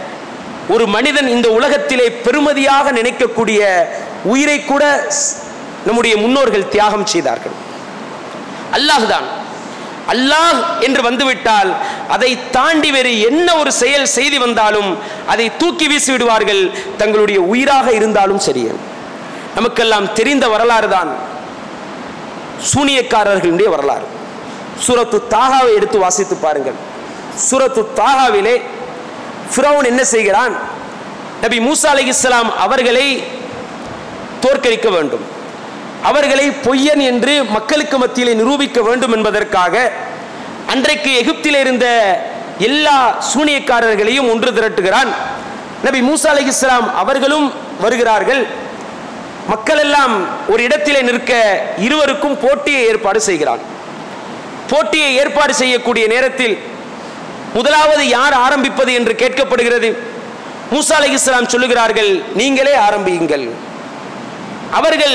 S5: ஒரு மனிதன் இந்த உலகத்திலே பெருமதியாக நினைக்கக்கூடிய உயிரை கூட நம்முடைய முன்னோர்கள் தியாகம் செய்தார்கள். அல்லாஹுதான் அல்லாஹ் என்று வந்துவிட்டால் அதை தாண்டி வேறு என்ன ஒரு செயல் செய்து வந்தாலும் அதை தூக்கி வீசி விடுவார்கள், தங்களுடைய உயிராக இருந்தாலும் சரி. நமக்கெல்லாம் தெரிந்த வரலாறு தான் சூனியக்காரர்களுடைய வரலாறு. சூரத்து தாகாவை எடுத்து வாசித்து பாருங்கள். சூரத்து தாகாவிலே ஃபிரௌன் என்ன செய்கிறான், நபி மூசா அலைஹிஸ்ஸலாம் அவர்களை தோற்கடிக்க வேண்டும், அவர்களை பொய்யன் என்று மக்களுக்கு மத்தியிலே நிரூபிக்க வேண்டும் என்பதற்காக அன்றைக்கு எகிப்தில் இருந்த எல்லா சூனியக்காரர்களையும் ஒன்று திரட்டுகிறான். நபி மூசா அலைஹிஸ்ஸலாம் அவர்களும் வருகிறார்கள். மக்கள் எல்லாம் ஒரு இடத்திலே நிற்க இருவருக்கும் போட்டியை ஏற்பாடு செய்கிறான். போட்டியை ஏற்பாடு செய்யக்கூடிய நேரத்தில் முதலாவது யார் ஆரம்பிப்பது என்று கேட்கப்படுகிறது. மூசா அலைஹிஸ்ஸலாம் சொல்லுகிறார்கள், நீங்களே ஆரம்பியுங்கள். அவர்கள்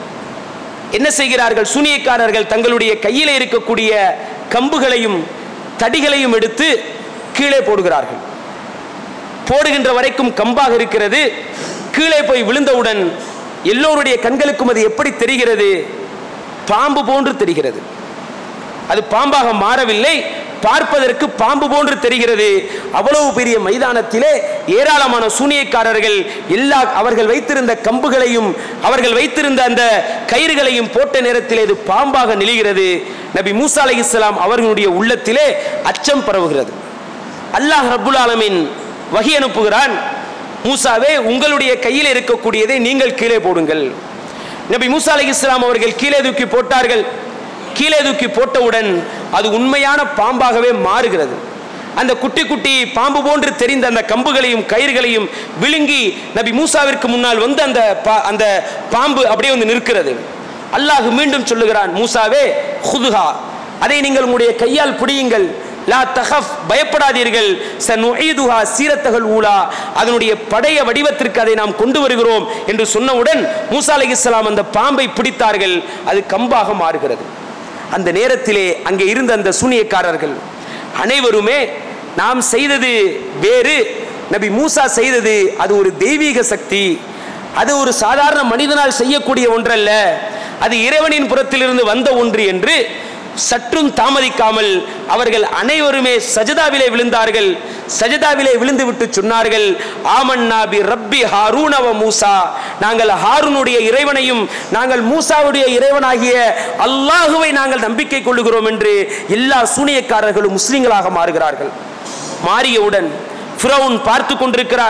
S5: என்ன செய்கிறார்கள், சூனியக்காரர்கள் தங்களுடைய கையிலே இருக்கக்கூடிய கம்புகளையும் தடிகளையும் எடுத்து கீழே போடுகிறார்கள். போடுகின்ற வரைக்கும் கம்பாக இருக்கிறது. கீழே போய் விழுந்தவுடன் எல்லோருடைய கண்களுக்கும் அது எப்படி தெரிகிறது, பாம்பு போன்று தெரிகிறது. அது பாம்பாக மாறவில்லை, பார்ப்பதற்கு பாம்பு போன்று தெரிகிறது. அவ்வளவு பெரிய மைதானத்திலே ஏராளமான சூனியக்காரர்கள் எல்லா அவர்கள் வைத்திருந்த கம்புகளையும் அவர்கள் வைத்திருந்த அந்த கயிறுகளையும் போட்ட நேரத்திலே இது பாம்பாக நிலைகிறது. நபி மூசா அலைஹிஸ்ஸலாம் அவர்களுடைய உள்ளத்திலே அச்சம் பரவுகிறது. அல்லாஹ் ரப்புல் ஆலமீன் வஹி அனுப்புகிறான், மூசாவே உங்களுடைய கையில் இருக்கக்கூடியதை நீங்கள் கீழே போடுங்கள். நபி மூசா அலைஹிஸ்ஸலாம் அவர்கள் கீழே தூக்கி போட்டார்கள். கீழே தூக்கி போட்டவுடன் அது உண்மையான பாம்பாகவே மாறுகிறது. அந்த குட்டி குட்டி பாம்பு போன்று தெரிந்த அந்த கம்புகளையும் கயிறுகளையும் விழுங்கி நபி மூசாவிற்கு முன்னால் வந்து அந்த அந்த பாம்பு அப்படியே வந்து நிற்கிறது. அல்லாஹ் மீண்டும் சொல்லுகிறான், மூசாவே ஹுதுஹா, அதை நீங்கள் உங்களுடைய கையால் பிடியுங்கள். லா தஹஃப், பயப்படாதீர்கள். சனுஈதுஹா சீரத்தஹல் ஊலா, அதனுடைய படைய வடிவத்திற்கு அதை நாம் கொண்டு வருகிறோம் என்று சொன்னவுடன் மூசா அலைஹிஸ்ஸலாம் அந்த பாம்பை பிடித்தார்கள். அது கம்பாக மாறுகிறது. அந்த நேரத்திலே அங்கே இருந்த அந்த சூனியக்காரர்கள் அனைவருமே நாம் செய்தது வேறு, நபி மூசா செய்தது அது ஒரு தெய்வீக சக்தி, அது ஒரு சாதாரண மனிதனால் செய்யக்கூடிய ஒன்றல்ல, அது இறைவனின் புறத்திலிருந்து வந்த ஒன்று என்று சற்றும் தாமதிக்காமல் அவர்கள் அனைவருமே சஜதாவிலே விழுந்தார்கள். சஜதாவிலே விழுந்து விட்டு சொன்னார்கள், ஆமன்னா பி ரப்பி ஹாரூன வ மூசா, நாங்கள் ஹாரூனுடைய இறைவனையும் நாங்கள் மூசாவுடைய இறைவனாகிய அல்லாஹுவை நாங்கள் நம்பிக்கை கொள்ளுகிறோம் என்று எல்லா சூனியக்காரர்களும் முஸ்லிம்களாக மாறுகிறார்கள். மாறியவுடன் ஃபிரௌன் பார்த்து கொண்டிருக்கிறான்.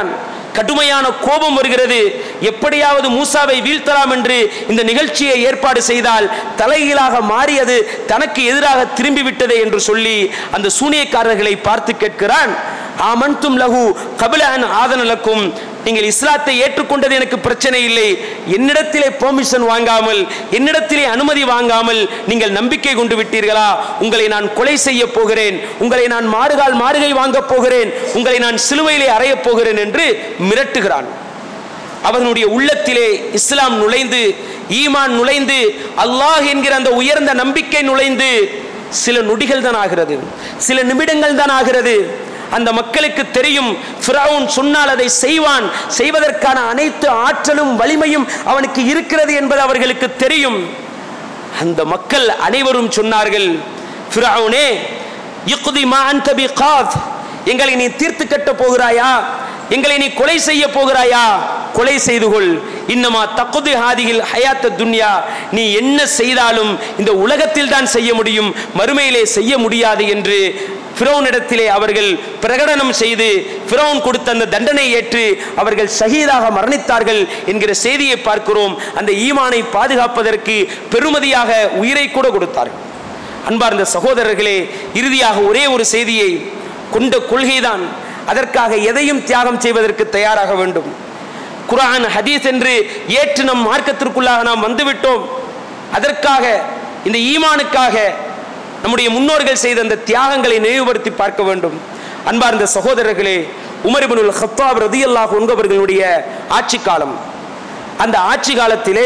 S5: கடுமையான கோபம் வருகிறது. எப்படியாவது மூசாவை வீழ்த்தலாம் என்று இந்த நிகழ்ச்சியை ஏற்பாடு செய்தால் தலைகீழாக மாறியது தனக்கு எதிராக திரும்பிவிட்டது என்று சொல்லி அந்த சூனியக்காரர்களை பார்த்து கேட்கிறான், ஆமன்தும் லஹு கபில அன் ஆதன லக்கும், நீங்கள் இஸ்லாத்தை ஏற்றுக்கொண்டது எனக்கு பிரச்சனை இல்லை, என்னிடத்திலே பெர்மிஷன் வாங்காமல் என்னிடத்திலே அனுமதி வாங்காமல் நீங்கள் நம்பிக்கை கொண்டு விட்டீர்களா? உங்களை நான் கொலை செய்ய போகிறேன், உங்களை நான் மாறுகால் மாறுகை வாங்கப் போகிறேன், உங்களை நான் சிலுவையிலே அறையப் போகிறேன் என்று மிரட்டுகிறான். அவர்களுடைய உள்ளத்திலே இஸ்லாம் நுழைந்து, ஈமான் நுழைந்து, அல்லாஹ் என்கிற அந்த உயர்ந்த நம்பிக்கை நுழைந்து சில நொடிகள் தான் ஆகிறது, சில நிமிடங்கள் தான் ஆகிறது. அந்த மக்களுக்கு தெரியும், ஃபிரௌன் சொன்னால் அதை செய்வான், செய்வதற்கான அனைத்து ஆற்றலும் வலிமையும் அவனுக்கு இருக்கிறது என்பது அவர்களுக்கு தெரியும். அந்த மக்கள் அனைவரும் சொன்னார்கள், ஃபிரௌனே யக்தி மா அன்த பிகாத், எங்களை நீ தீர்த்து கட்ட போகிறாயா, எங்களை நீ கொலை செய்ய போகிறாயா, கொலை செய்து கொள். இன்னமா தக்தி ஹாதிஹில் ஹயாத்த துன்யா, நீ என்ன செய்தாலும் இந்த உலகத்தில் தான் செய்ய முடியும், மறுமையிலே செய்ய முடியாது என்று ஃபிரௌனிடத்திலே அவர்கள் பிரகடனம் செய்து ஃபிரௌன் கொடுத்த அந்த தண்டனை ஏற்று அவர்கள் ஷஹீதாக மரணித்தார்கள் என்கிற செய்தியை பார்க்கிறோம். அந்த ஈமானை பாதுகாப்பதற்கு பெருமதியாக உயிரை கூட கொடுத்தார்கள். அன்பார்ந்த சகோதரர்களே, இறுதியாக ஒரே ஒரு செய்தியை கொண்ட கொள்கைதான், அதற்காக எதையும் தியாகம் செய்வதற்கு தயாராக வேண்டும். குர்ஆன் ஹதீஸ் என்று ஏற்று நம் மார்க்கத்திற்குள்ளாக நாம் வந்துவிட்டோம். அதற்காக, இந்த ஈமானுக்காக நம்முடைய முன்னோர்கள் செய்த அந்த தியாகங்களை நினைவுபடுத்தி பார்க்க வேண்டும். அன்பார்ந்த சகோதரர்களே, உமர் இப்னுல் கத்தாப் ரலியல்லாஹு அன்ஹு அவர்களுடைய ஆட்சி காலம், அந்த ஆட்சி காலத்திலே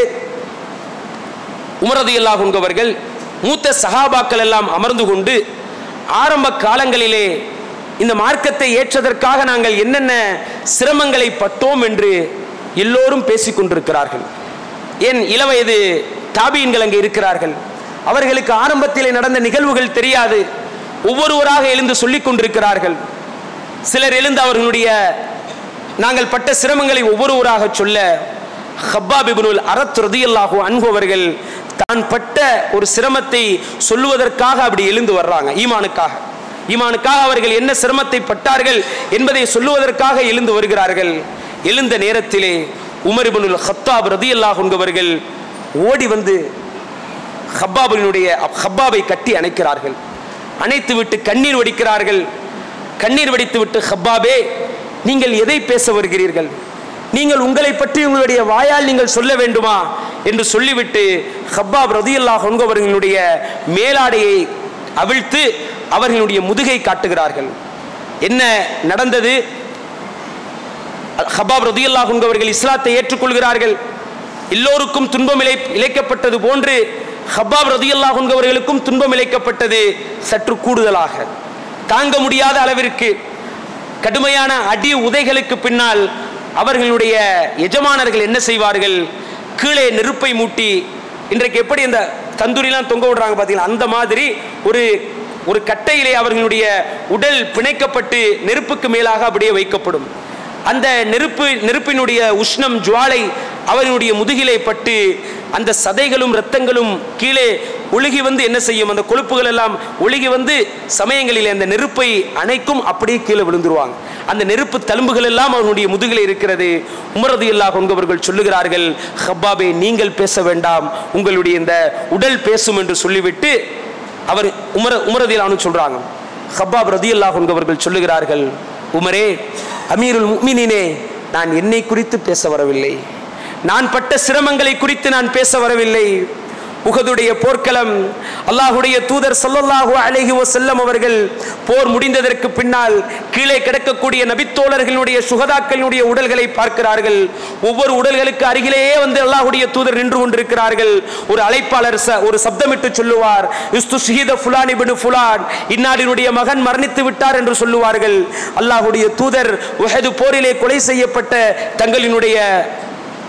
S5: உமர் ரலியல்லாஹு அன்ஹு அவர்கள் மூத்த சஹாபாக்கள் எல்லாம் அமர்ந்து கொண்டு ஆரம்ப காலங்களிலே இந்த மார்க்கத்தை ஏற்றதற்காக நாங்கள் என்னென்ன சிரமங்களை பட்டோம் என்று எல்லோரும் பேசிக் கொண்டிருக்கிறார்கள். ஏன் இளவயது தாபீன்கள் அங்கே இருக்கிறார்கள், அவர்களுக்கு ஆரம்பத்திலே நடந்த நிகழ்வுகள் தெரியாது. ஒவ்வொருவராக எழுந்து சொல்லிக் கொண்டிருக்கிறார்கள். சிலர் எழுந்து அவர்களுடைய நாங்கள் பட்ட சிரமங்களை ஒவ்வொருவராக சொல்ல, ஹப்பாப் இப்னுல் அரத் ரலியல்லாஹு அன்ஹு அவர்கள் தான் பட்ட ஒரு சிரமத்தை சொல்லுவதற்காக அப்படி எழுந்து வர்றாங்க. ஈமானுக்காக ஈமானுக்காக அவர்கள் என்ன சிரமத்தை பட்டார்கள் என்பதை சொல்லுவதற்காக எழுந்து வருகிறார்கள். எழுந்த நேரத்திலே உமர் இப்னுல் கத்தாப் ரலியல்லாஹு அன்ஹு அவர்கள் ஓடி வந்து ஹப்பாபினுடைய ஹப்பாபை கட்டி அணைக்கிறார்கள். அணைத்து விட்டு கண்ணீர் வடிக்கிறார்கள். கண்ணீர் வடித்து விட்டு, ஹப்பாபே, நீங்கள் எதை பேச வருகிறீர்கள்? நீங்கள் உங்களை பற்றி உங்களுடைய வாயால் நீங்கள் சொல்ல வேண்டுமா என்று சொல்லிவிட்டு ஹப்பாப் ரலியல்லாஹு அன்ஹு அவர்களுடைய மேலாடையை அவிழ்த்து அவர்களுடைய முதுகை காட்டுகிறார்கள். என்ன நடந்தது? ஹப்பாப் ரலியல்லாஹு அன்ஹு அவர்கள் இஸ்லாத்தை ஏற்றுக்கொள்கிறார்கள். எல்லோருக்கும் துன்பம் இழை இழைக்கப்பட்டது போன்று ஹப்பாப் ரலியல்லாஹு அன்ஹு அவர்களுக்கும் துன்பம் இழைக்கப்பட்டது. சற்று கூடுதலாக தாங்க முடியாத அளவிற்கு கடுமையான அடி உதைகளுக்கு பின்னால் அவர்களுடைய எஜமானர்கள் என்ன செய்வார்கள்? கீழே நெருப்பை மூட்டி, இன்றைக்கு எப்படி இந்த தந்தூரிலாம் தொங்க விடுறாங்க பார்த்தீங்களா, அந்த மாதிரி ஒரு ஒரு கட்டையிலே அவர்களுடைய உடல் பிணைக்கப்பட்டு நெருப்புக்கு மேலாக அப்படியே வைக்கப்படும். அந்த நெருப்பு நெருப்பினுடைய உஷ்ணம் ஜுவாலை அவர்களுடைய முதுகிலே பட்டு அந்த சதைகளும் இரத்தங்களும் கீழே ஒழுகி வந்து என்ன செய்யும்? அந்த கொழுப்புகள் எல்லாம் ஒழுகி வந்து சமயங்களில் அந்த நெருப்பை அணைக்கும், அப்படியே கீழே விழுந்துருவாங்க. அந்த நெருப்பு தழும்புகள் எல்லாம் அவர்களுடைய முதுகிலே இருக்கிறது. உமர் ரலியல்லாஹு அன்ஹு அவர்கள் சொல்லுகிறார்கள், ஹப்பாபே, நீங்கள் பேச வேண்டாம், உங்களுடைய இந்த உடல் பேசும் என்று சொல்லிவிட்டு அவர் உமர் உமர் ரலியல்லாஹு அன்ஹு சொல்றாங்க. ஹப்பாப் ரலியல்லாஹு அன்ஹு அவர்கள் சொல்லுகிறார்கள், உமரே, அமீருல் முஃமினீனே, நான் என்னை குறித்து பேச வரவில்லை, நான் பட்ட சிரமங்களை குறித்து நான் பேச வரவில்லை. உஹதுடைய போர்க்களம், அல்லாஹுடைய தூதர் ஸல்லல்லாஹு அலைஹி வஸல்லம் அவர்கள் போர் முடிந்ததற்கு பின்னால் கீழே கிடக்கக்கூடிய நபித்தோழர்களுடைய சுகதாக்களுடைய உடல்களை பார்க்கிறார்கள். ஒவ்வொரு உடல்களுக்கு அருகிலேயே வந்து அல்லாஹுடைய தூதர் நின்று கொண்டிருக்கிறார்கள். ஒரு அழைப்பாளர் ஒரு சப்தமிட்டு சொல்லுவார், இஸ்துஷஹீத ஃபுலான் இப்னு ஃபுலான், இன்னாரினுடைய மகன் மரணித்து விட்டார் என்று சொல்லுவார்கள். அல்லாஹுடைய தூதர் உஹது போரிலே கொலை செய்யப்பட்ட தங்களினுடைய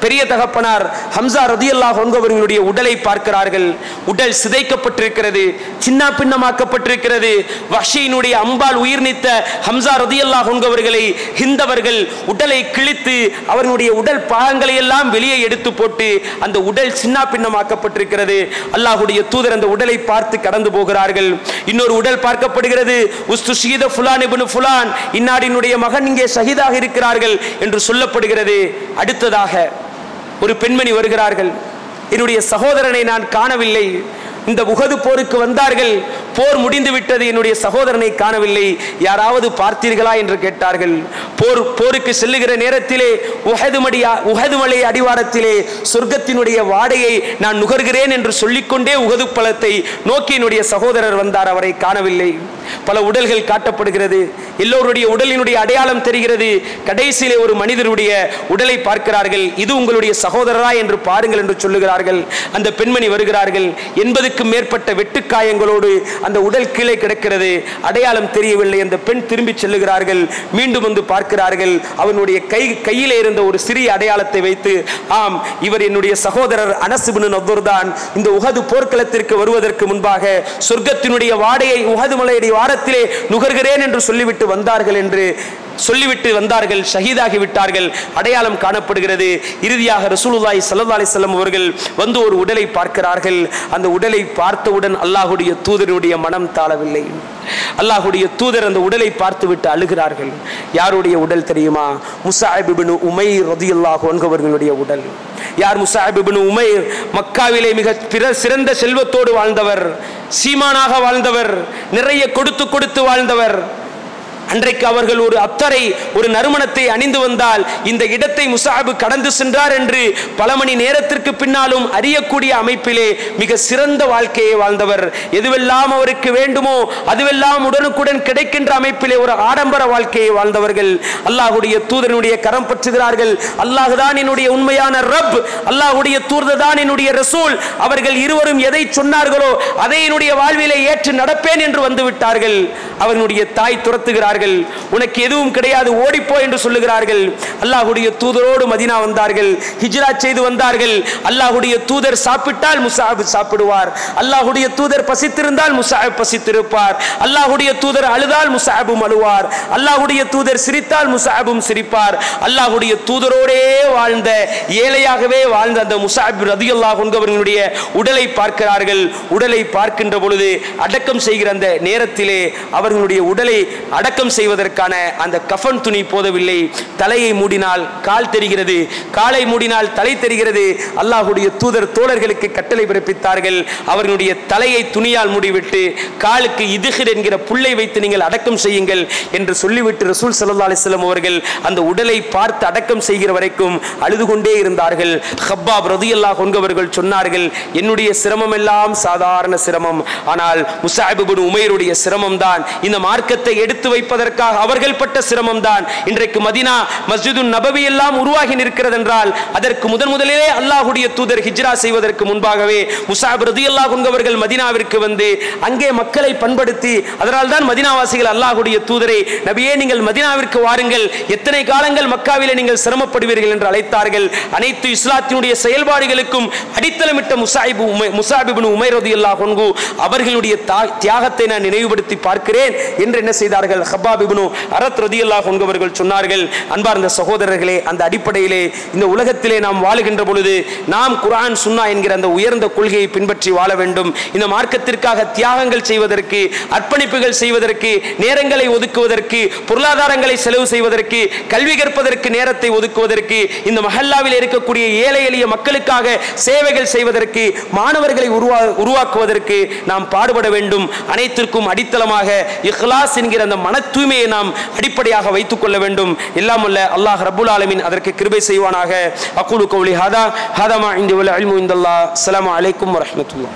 S5: பெரிய தகப்பனார் ஹம்சா ரதியல்லாஹு அன்ஹு அவர்களுடைய உடலை பார்க்கிறார்கள். உடல் சிதைக்கப்பட்டிருக்கிறது, சின்ன பின்னமாக்கப்பட்டிருக்கிறது. வஹ்ஷியினுடைய அம்பால் உயிர் நீத்த ஹம்சா ரதியல்லாஹு அன்ஹு அவர்களை ஹிந்தவர்கள் உடலை கிழித்து அவர்களுடைய உடல் பாகங்களை எல்லாம் வெளியே எடுத்து போட்டு அந்த உடல் சின்ன பின்னமாக்கப்பட்டிருக்கிறது. அல்லாஹ்வுடைய தூதர் அந்த உடலை பார்த்து கடந்து போகிறார்கள். இன்னொரு உடல் பார்க்கப்படுகிறது. உஸ்துஷீத ஃபுலான் இப்னு ஃபுலான், இன்னாரினுடைய மகன் இங்கே ஷஹீதாக இருக்கிறார்கள் என்று சொல்லப்படுகிறது. அடுத்ததாக ஒரு பெண்மணி வருகிறார்கள். என்னுடைய சகோதரனை நான் காணவில்லை, இந்த உஹது போருக்கு வந்தார்கள், போர் முடிந்து விட்டது, என்னுடைய சகோதரனை காணவில்லை, யாராவது பார்த்தீர்களா என்று கேட்டார்கள். போர் போருக்கு செல்லுகிற நேரத்திலே உஹது மடியா உஹது மலை அடிவாரத்திலே சொர்க்கத்தினுடைய வாடையை நான் நுகர்கிறேன் என்று சொல்லிக்கொண்டே உஹது பலத்தை நோக்கி என்னுடைய சகோதரர் வந்தார், அவரை காணவில்லை. பல உடல்கள் காட்டப்படுகிறது, எல்லோருடைய உடலினுடைய அடையாளம் தெரிகிறது. கடைசியிலே ஒரு மனிதருடைய உடலை பார்க்கிறார்கள். இது உங்களுடைய சகோதரரா என்று பாருங்கள் என்று சொல்லுகிறார்கள். அந்த பெண்மணி வருகிறார்கள். எண்பதுக்கும் மேற்பட்ட வெட்டுக்காயங்களோடு அந்த உடல் கீழே கிடக்கிறது, அடையாளம் தெரியவில்லை. அந்த பெண் திரும்பி செல்லுகிறார்கள். மீண்டும் வந்து பார்க்கிறார்கள். அவனுடைய கை கையிலே இருந்த ஒரு சிறிய அடையாளத்தை வைத்து, ஆம், இவர் என்னுடைய சகோதரர் அனஸ் இப்னு நதுர் தான். இந்த உஹது போர்க்களத்திற்கு வருவதற்கு முன்பாக சொர்க்கத்தினுடைய வாடையை உஹது மலையுடைய வாரத்திலே நுகர்கிறேன் என்று சொல்லிவிட்டு வந்தார்கள் என்று சொல்லிவிட்டு வந்தார்கள், ஷஹீதாகி விட்டார்கள். அடையாளம் காணப்படுகிறது. இறுதியாக ரசூலுல்லாஹி ஸல்லல்லாஹு அலைஹி வஸல்லம் அவர்கள் வந்து ஒரு உடலை பார்க்கிறார்கள். அந்த உடலை பார்த்தவுடன் அல்லாஹ்வுடைய தூதருடைய மனம் தாழவில்லை. அல்லாஹ்வுடைய தூதர் அந்த உடலை பார்த்துவிட்டு அழுகிறார்கள். யாருடைய உடல் தெரியுமா? முஸஅப் இப்னு உமைர் ரலியல்லாஹு அன்ஹு அவர்களுடைய உடல். யார் முஸஅப் இப்னு உமைர்? மக்காவிலே மிக சிறந்த செல்வத்தோடு வாழ்ந்தவர், சீமானாக வாழ்ந்தவர், நிறைய கொடுத்து கொடுத்து வாழ்ந்தவர். அன்றைக்கு அவர்கள் ஒரு அத்தரை ஒரு நறுமணத்தை அணிந்து வந்தால் இந்த இடத்தை முஸஅப் கடந்து சென்றார் என்று பல மணி நேரத்திற்கு பின்னாலும் அறியக்கூடிய அமைப்பிலே மிக சிறந்த வாழ்க்கையை வாழ்ந்தவர். எதுவெல்லாம் அவருக்கு வேண்டுமோ அதுவெல்லாம் உடனுக்குடன் கிடைக்கின்ற அமைப்பிலே ஒரு ஆடம்பர வாழ்க்கையை வாழ்ந்தவர்கள். அல்லாஹ்வுடைய தூதருடைய கரம் பற்றுகிறார்கள். அல்லாஹ் தான் என்னுடைய உண்மையான ரப், அல்லாஹ்வுடைய தூதர் தான் என்னுடைய ரசூல். அவர்கள் இருவரும் எதை சொன்னார்களோ அதை என்னுடைய வாழ்விலே ஏற்று நடப்பேன் என்று வந்து விட்டார்கள். அவர்களுடைய தாய் துரத்துகிறார்கள். உனக்கு எதுவும் கிடையாது, ஓடிப்போ என்று சொல்லுகிறார்கள். அல்லாஹ்வுடைய தூதரோடு மதீனா வந்தார்கள், ஹிஜ்ரா செய்து வந்தார்கள். அல்லாஹ்வுடைய தூதர் சாப்பிட்டால் முஸஅப் சாப்பிடுவார், அல்லாஹ்வுடைய தூதர் பசித்திருந்தால் முஸஅப் பசித்திருப்பார், அல்லாஹ்வுடைய தூதர் அழுதால் முஸஅபும் அழுவார், அல்லாஹ்வுடைய தூதர் சிரித்தால் முஸஅபும் சிரிப்பார். அல்லாஹ்வுடைய தூதரோடே வாழ்ந்த, ஏழையாகவே வாழ்ந்த அந்த முஸஅப் ரலியல்லாஹு அன்ஹு அவர்களுடைய உடலை பார்க்கிறார்கள். உடலை பார்க்கின்ற பொழுது அடக்கம் செய்கிற அந்த நேரத்திலே அவர்களுடைய உடலை அடக்கம் செய்வதற்கான அந்த கஃன் துணி போதவில்லை. தலையை மூடினால் கால் தெரிகிறது, காலை மூடினால் தலை தெரிகிறது. அல்லாஹ்வுடைய தூதர் தோழர்களுக்கு கட்டளை பிறப்பித்தார்கள். அவர்களுடைய தலையை துணியால் மூடிவிட்டு காலுக்கு இதுகிர் என்கிற புல்லை வைத்து நீங்கள் அடக்கம் செய்யுங்கள் என்று சொல்லிவிட்டு ரசூல் ஸல்லல்லாஹு அலைஹி வஸல்லம் அவர்கள் அந்த உடலை பார்த்து அடக்கம் செய்கிற வரைக்கும் அழுது கொண்டே இருந்தார்கள். ஹப்பாப் ரலியல்லாஹு அன்ஹு அவர்கள் சொன்னார்கள், என்னுடைய சிரமம் எல்லாம் சாதாரண சிரமம், ஆனால் முஸஅப் இப்னு உமைருடைய சிரமம் தான், இந்த மார்க்கத்தை எடுத்து வைப்பதற்காக அவர்கள் பட்ட சிரமம் தான். இன்றைக்கு மதீனா மஸ்ஜிதுன் நபவி எல்லாம் உருவாகி நிற்கிறது என்றால் அதற்கு முதன் முதலிலே அல்லாஹ்வுடைய தூதர் ஹிஜ்ரா செய்வதற்கு முன்பாகவே முஸஅப் ரலியல்லாஹு அன்ஹு அவர்கள் மதீனாவிற்கு வந்து அங்கே மக்களை பண்படுத்தி, அதனால் தான் மதீனாவாசிகள் அல்லாஹ்வுடைய தூதரை, நபியே நீங்கள் மதீனாவிற்கு வாருங்கள், எத்தனை காலங்கள் மக்காவிலே நீங்கள் சிரமப்படுவீர்கள் என்று அழைத்தார்கள். அனைத்து இஸ்லாத்தினுடைய செயல்பாடுகளுக்கும் அடித்தளமிட்ட முஸஅப் முஸஅப் இப்னு உமைர் ரலியல்லாஹு அன்ஹு அவர்களுடைய தியாகத்தை நான் நினைவுபடுத்தி பார்க்கிறேன் என்று என்ன செய்தார்கள்? ஹப்பாப் இப்னு அரத் ரலியல்லாஹு அன்ஹு அவர்கள் சொன்னார்கள், அன்பார்ந்த சகோதரர்களே, அந்த அடிப்படையிலே இந்த உலகத்திலே நாம் வாழுகின்ற பொழுது நாம் குர்ஆன் சுன்னா என்கிற அந்த உயர்ந்த கொள்கையை பின்பற்றி வாழ வேண்டும். இந்த மார்க்கத்திற்காக தியாகங்கள் செய்வதற்கு, அர்ப்பணிப்புகள் செய்வதற்கு, நேரங்களை ஒதுக்குவதற்கு, பொருளாதாரங்களை செலவு செய்வதற்கு, கல்வி கற்பதற்கு நேரத்தை ஒதுக்குவதற்கு, இந்த மஹல்லாவில் இருக்கக்கூடிய ஏழை எளிய மக்களுக்காக சேவைகள் செய்வதற்கு, மாணவர்களை உருவா உருவாக்குவதற்கு நாம் பாடுபட வேண்டும். அனைத்திற்கும் அடித்தளமாக இஹ்லாஸ் என்கிற அந்த மன தூய்மையை நாம் அடிப்படையாக வைத்துக் கொள்ள வேண்டும். எல்லாம் வல்ல அல்லாஹ் ரப்புல் ஆலமீன் அதற்கு கிருபை செய்வானாக. அகூலு கௌலி ஹாதா ஹாதா மா இன்தி வல் இல்மு இன்தல்லாஹ். அஸ்ஸலாமு அலைக்கும் வரஹ்மத்துல்லாஹ்.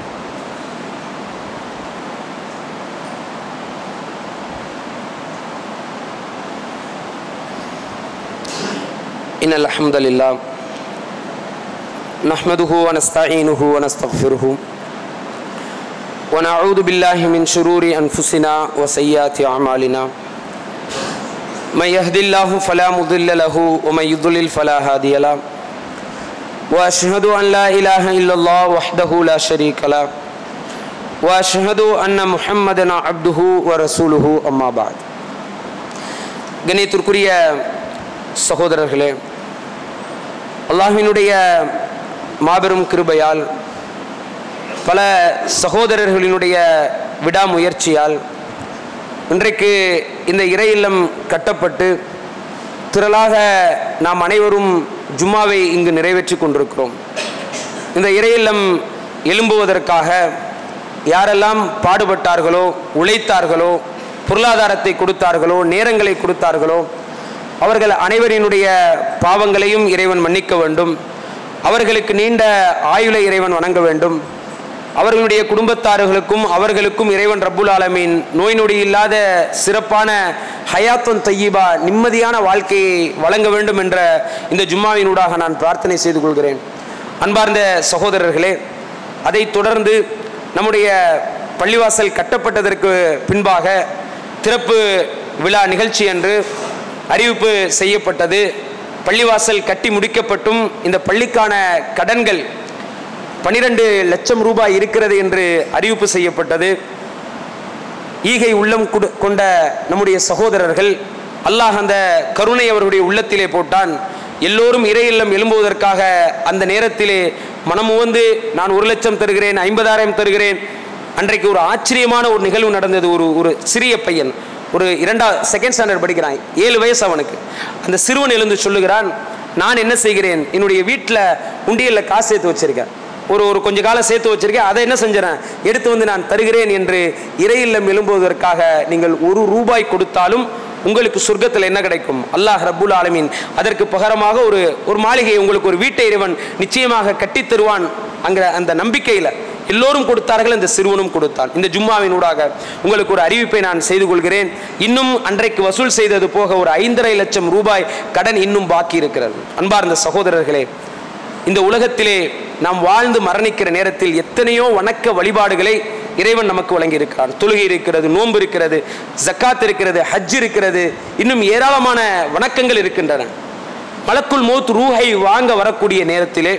S5: இன்னல் ஹம்தலில்லாஹ் நஹ்மதுஹு வ நஸ்தஈனுஹு வ நஸ்தக்ஃபிருஹு ونعوذ بالله من شرور أنفسنا وسيئات أعمالنا من يهد الله فلا مضل له ومن يضلل فلا هادي له وأشهد أن لا إله إلا الله وحده لا شريك له وأشهد أن محمدا عبده ورسوله أما بعد. கண்ணியத்திற்குரிய சகோதரர்களே, அல்லாஹ்வினுடைய மாபெரும் கிருபையால் பல சகோதரர்களினுடைய விடாமுயற்சியால் இன்றைக்கு இந்த இறை இல்லம் கட்டப்பட்டு திரளாக நாம் அனைவரும் ஜும்மாவை இங்கு நிறைவேற்றி கொண்டிருக்கிறோம். இந்த இறை இல்லம் எழும்புவதற்காக யாரெல்லாம் பாடுபட்டார்களோ, உழைத்தார்களோ, பொருளாதாரத்தை கொடுத்தார்களோ, நேரங்களை கொடுத்தார்களோ, அவர்கள் அனைவரினுடைய பாவங்களையும் இறைவன் மன்னிக்க வேண்டும். அவர்களுக்கு நீண்ட ஆயுளை இறைவன் வணங்க வேண்டும். அவர்களுடைய குடும்பத்தார்களுக்கும் அவர்களுக்கும் இறைவன் ரப்புல் ஆலமீன் நோய் நொடி இல்லாத சிறப்பான ஹயாத்துன் தய்யிபா நிம்மதியான வாழ்க்கையை வழங்க வேண்டும் என்ற இந்த ஜும்மாவினூடாக நான் பிரார்த்தனை செய்து கொள்கிறேன். அன்பார்ந்த சகோதரர்களே, அதை தொடர்ந்து நம்முடைய பள்ளிவாசல் கட்டப்பட்டதற்கு பின்பாக திறப்பு விழா நிகழ்ச்சி அன்று அறிவிப்பு செய்யப்பட்டது. பள்ளிவாசல் கட்டி முடிக்கப்பட்டும் இந்த பள்ளிக்கான கடன்கள் பனிரெண்டு லட்சம் ரூபாய் இருக்கிறது என்று அறிவிப்பு செய்யப்பட்டது. ஈகை உள்ளம் கொண்ட நம்முடைய சகோதரர்கள், அல்லாஹ் அந்த கருணை அவருடைய உள்ளத்திலே போட்டான். எல்லோரும் இறை இல்லம் எழும்புவதற்காக அந்த நேரத்திலே மனமுவந்து நான் ஒரு லட்சம் தருகிறேன், ஐம்பதாயிரம் தருகிறேன். அன்றைக்கு ஒரு ஆச்சரியமான ஒரு நிகழ்வு நடந்தது. ஒரு ஒரு சிறிய பையன், ஒரு இரண்டா செகண்ட் ஸ்டாண்டர்ட் படிக்கிறான், ஏழு வயசு அவனுக்கு. அந்த சிறுவன் எழுந்து சொல்லுகிறான், நான் என்ன செய்கிறேன், என்னுடைய வீட்டில் உண்டியலில் காசு சேர்த்து வச்சிருக்கேன், ஒரு ஒரு கொஞ்ச காலம் சேர்த்து வச்சிருக்கேன், அதை என்ன செஞ்சேன், எடுத்து வந்து நான் தருகிறேன் என்று இறை இல்லம் எழும்புவதற்காக நீங்கள் ஒரு ரூபாய் கொடுத்தாலும் உங்களுக்கு சொர்க்கத்தில் என்ன கிடைக்கும், அல்லாஹ் ரப்புல் ஆலமீன் அதற்கு பகரமாக ஒரு ஒரு மாளிகை, உங்களுக்கு ஒரு வீட்டை இறைவன் நிச்சயமாக கட்டித் தருவான். அங்கே அந்த நம்பிக்கையில் எல்லோரும் கொடுத்தார்கள், இந்த சிறுவனும் கொடுத்தான். இந்த ஜும்மாவினூடாக உங்களுக்கு ஒரு அறிவிப்பை நான் செய்து கொள்கிறேன். இன்னும் அன்றைக்கு வசூல் செய்தது போக ஒரு ஐந்தரை லட்சம் ரூபாய் கடன் இன்னும் பாக்கி இருக்கிறது. அன்பார்ந்த சகோதரர்களே, இந்த உலகத்திலே நாம் வாழ்ந்து மரணிக்கிற நேரத்தில் எத்தனையோ வணக்க வழிபாடுகளை இறைவன் நமக்கு வழங்கி இருக்கிறான். தொழுகை இருக்கிறது, நோன்பு இருக்கிறது, ஜக்காத் இருக்கிறது, ஹஜ் இருக்கிறது, இன்னும் ஏராளமான வணக்கங்கள் இருக்கின்றன. மலக்குல் மௌத் ரூஹை வாங்க வரக்கூடிய நேரத்திலே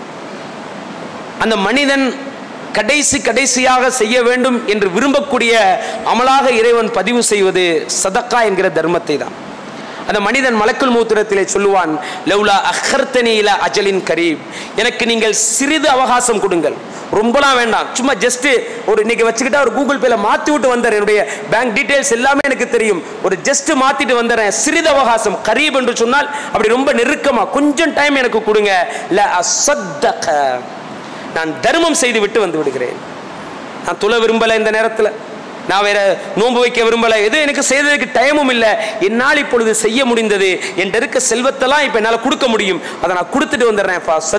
S5: அந்த மனிதன் கடைசி கடைசியாக செய்ய வேண்டும் என்று விரும்பக்கூடிய அமலாக இறைவன் பதிவு செய்வது சதக்கா என்கிற தர்மத்தை தான். அந்த மனிதன் மலக்குல் மௌத்திரத்திலே சொல்லுவான், லவ்லா அஹர்தனி இலா அஜலின் கரீப், எனக்கு நீங்கள் சிறிது அவகாசம் கொடுங்கள், ரொம்பலாம் வேண்டாம், சும்மா ஜஸ்ட் ஒரு இன்னைக்கு வச்சுக்கிட்டா ஒரு கூகுள் பேல மாற்றி விட்டு வந்தேன், என்னுடைய பேங்க் டீட்டெயில்ஸ் எல்லாமே எனக்கு தெரியும், ஒரு ஜஸ்ட் மாற்றிட்டு வந்துடுறேன், சிறிது அவகாசம். கரீப் என்று சொன்னால் அப்படி ரொம்ப நெருக்கமாக கொஞ்சம் டைம் எனக்கு கொடுங்க, ல அஸத்தக, நான் தர்மம் செய்து விட்டு வந்து விடுகிறேன். நான் துள விரும்பலை, இந்த நேரத்தில் நான் வேற நோன்பு வைக்க விரும்பலை, எது எனக்கு செய்ததுக்கு டைமும் இல்லை, என்னால் இப்பொழுது செய்ய முடிந்தது, என் இருக்க செல்வத்தெல்லாம் இப்போ என்னால் கொடுக்க முடியும், அதை நான் கொடுத்துட்டு வந்துடுறேன்,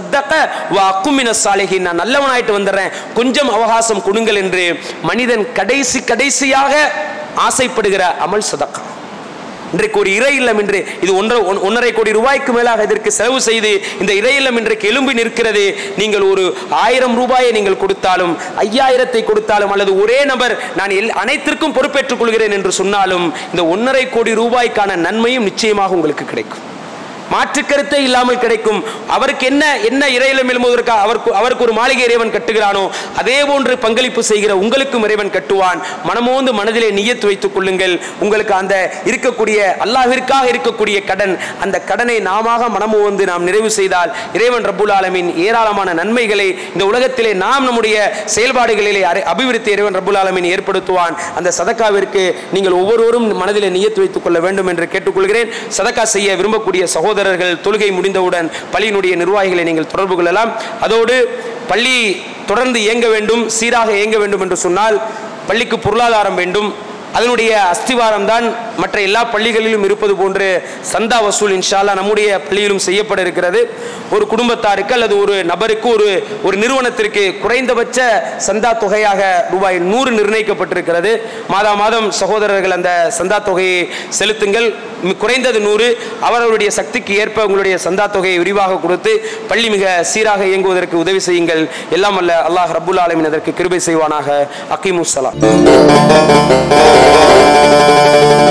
S5: நான் நல்லவனாயிட்டு வந்துடுறேன், கொஞ்சம் அவகாசம் கொடுங்கள் என்று மனிதன் கடைசி கடைசியாக ஆசைப்படுகிற அமல் சதக்கா. இன்றைக்கு ஒரு இறை இல்லம் என்று இது ஒன்றரை ஒன்றரை கோடி ரூபாய்க்கு மேலாக இதற்கு செலவு செய்து இந்த இறை இல்லம் இன்றைக்கு எழும்பி நிற்கிறது. நீங்கள் ஒரு ஆயிரம் ரூபாயை நீங்கள் கொடுத்தாலும், ஐயாயிரத்தை கொடுத்தாலும், அல்லது ஒரே நபர் நான் அனைத்திற்கும் பொறுப்பேற்றுக் கொள்கிறேன் என்று சொன்னாலும் இந்த ஒன்றரை கோடி ரூபாய்க்கான நன்மையும் நிச்சயமாக உங்களுக்கு கிடைக்கும். மாற்று கருத்தை இல்லாமல் கிடைக்கும். அவருக்கு என்ன என்ன இறையிலம் எழும்புவதற்கா அவருக்கு அவருக்கு ஒரு மாளிகை இறைவன் கட்டுகிறானோ அதே போன்று பங்களிப்பு செய்கிற உங்களுக்கும் இறைவன் கட்டுவான். மனமோந்து மனதிலே நியத்து வைத்துக் கொள்ளுங்கள். உங்களுக்கு அந்த இருக்கக்கூடிய அல்லாஹ்விற்காக இருக்கக்கூடிய கடன், அந்த கடனை நாமாக மனமோந்து நாம் நிறைவு செய்தால் இறைவன் ரப்புல் ஆலமீன் ஏராளமான நன்மைகளை இந்த உலகத்திலே நாம் நம்முடைய செயல்பாடுகளிலே அபிவிருத்தி இறைவன் ரப்புல் ஆலமீன் ஏற்படுத்துவான். அந்த சதக்காவிற்கு நீங்கள் ஒவ்வொருவரும் மனதிலே நியத்து வைத்துக் கொள்ள வேண்டும் என்று கேட்டுக்கொள்கிறேன். சதக்கா செய்ய விரும்பக்கூடிய சகோதரர்கள் தொழுகை முடிந்தவுடன் பள்ளியினுடைய நிர்வாகிகளை நீங்கள் தொடர்பு கொள்ளலாம். அதோடு பள்ளி தொடர்ந்து இயங்க வேண்டும், சீராக இயங்க வேண்டும் என்று சொன்னால் பள்ளிக்கு பொருளாதாரம் வேண்டும். அதனுடைய அஸ்திவாரம் தான் மற்ற எல்லா பள்ளிகளிலும் இருப்பது போன்று சந்தா வசூல் இன்ஷா அல்லாஹ் நம்முடைய பள்ளியிலும் செய்யப்பட இருக்கிறது. ஒரு குடும்பத்தாருக்கு அல்லது ஒரு நபருக்கு ஒரு ஒரு நிறுவனத்திற்கு குறைந்தபட்ச சந்தா தொகையாக ரூபாய் நூறு நிர்ணயிக்கப்பட்டிருக்கிறது. மாதா மாதம் சகோதரர்கள் அந்த சந்தா தொகையை செலுத்துங்கள். குறைந்தது நூறு. அவர்களுடைய சக்திக்கு ஏற்ப உங்களுடைய சந்தா தொகையை விரிவாக கொடுத்து பள்ளி மிக சீராக இயங்குவதற்கு உதவி செய்யுங்கள். எல்லாம் அல்ல அல்லாஹ் ரப்புல் ஆலமீன் அதற்கு கிருபை செய்வானாக. அகீமுஸ் ஸலாம்.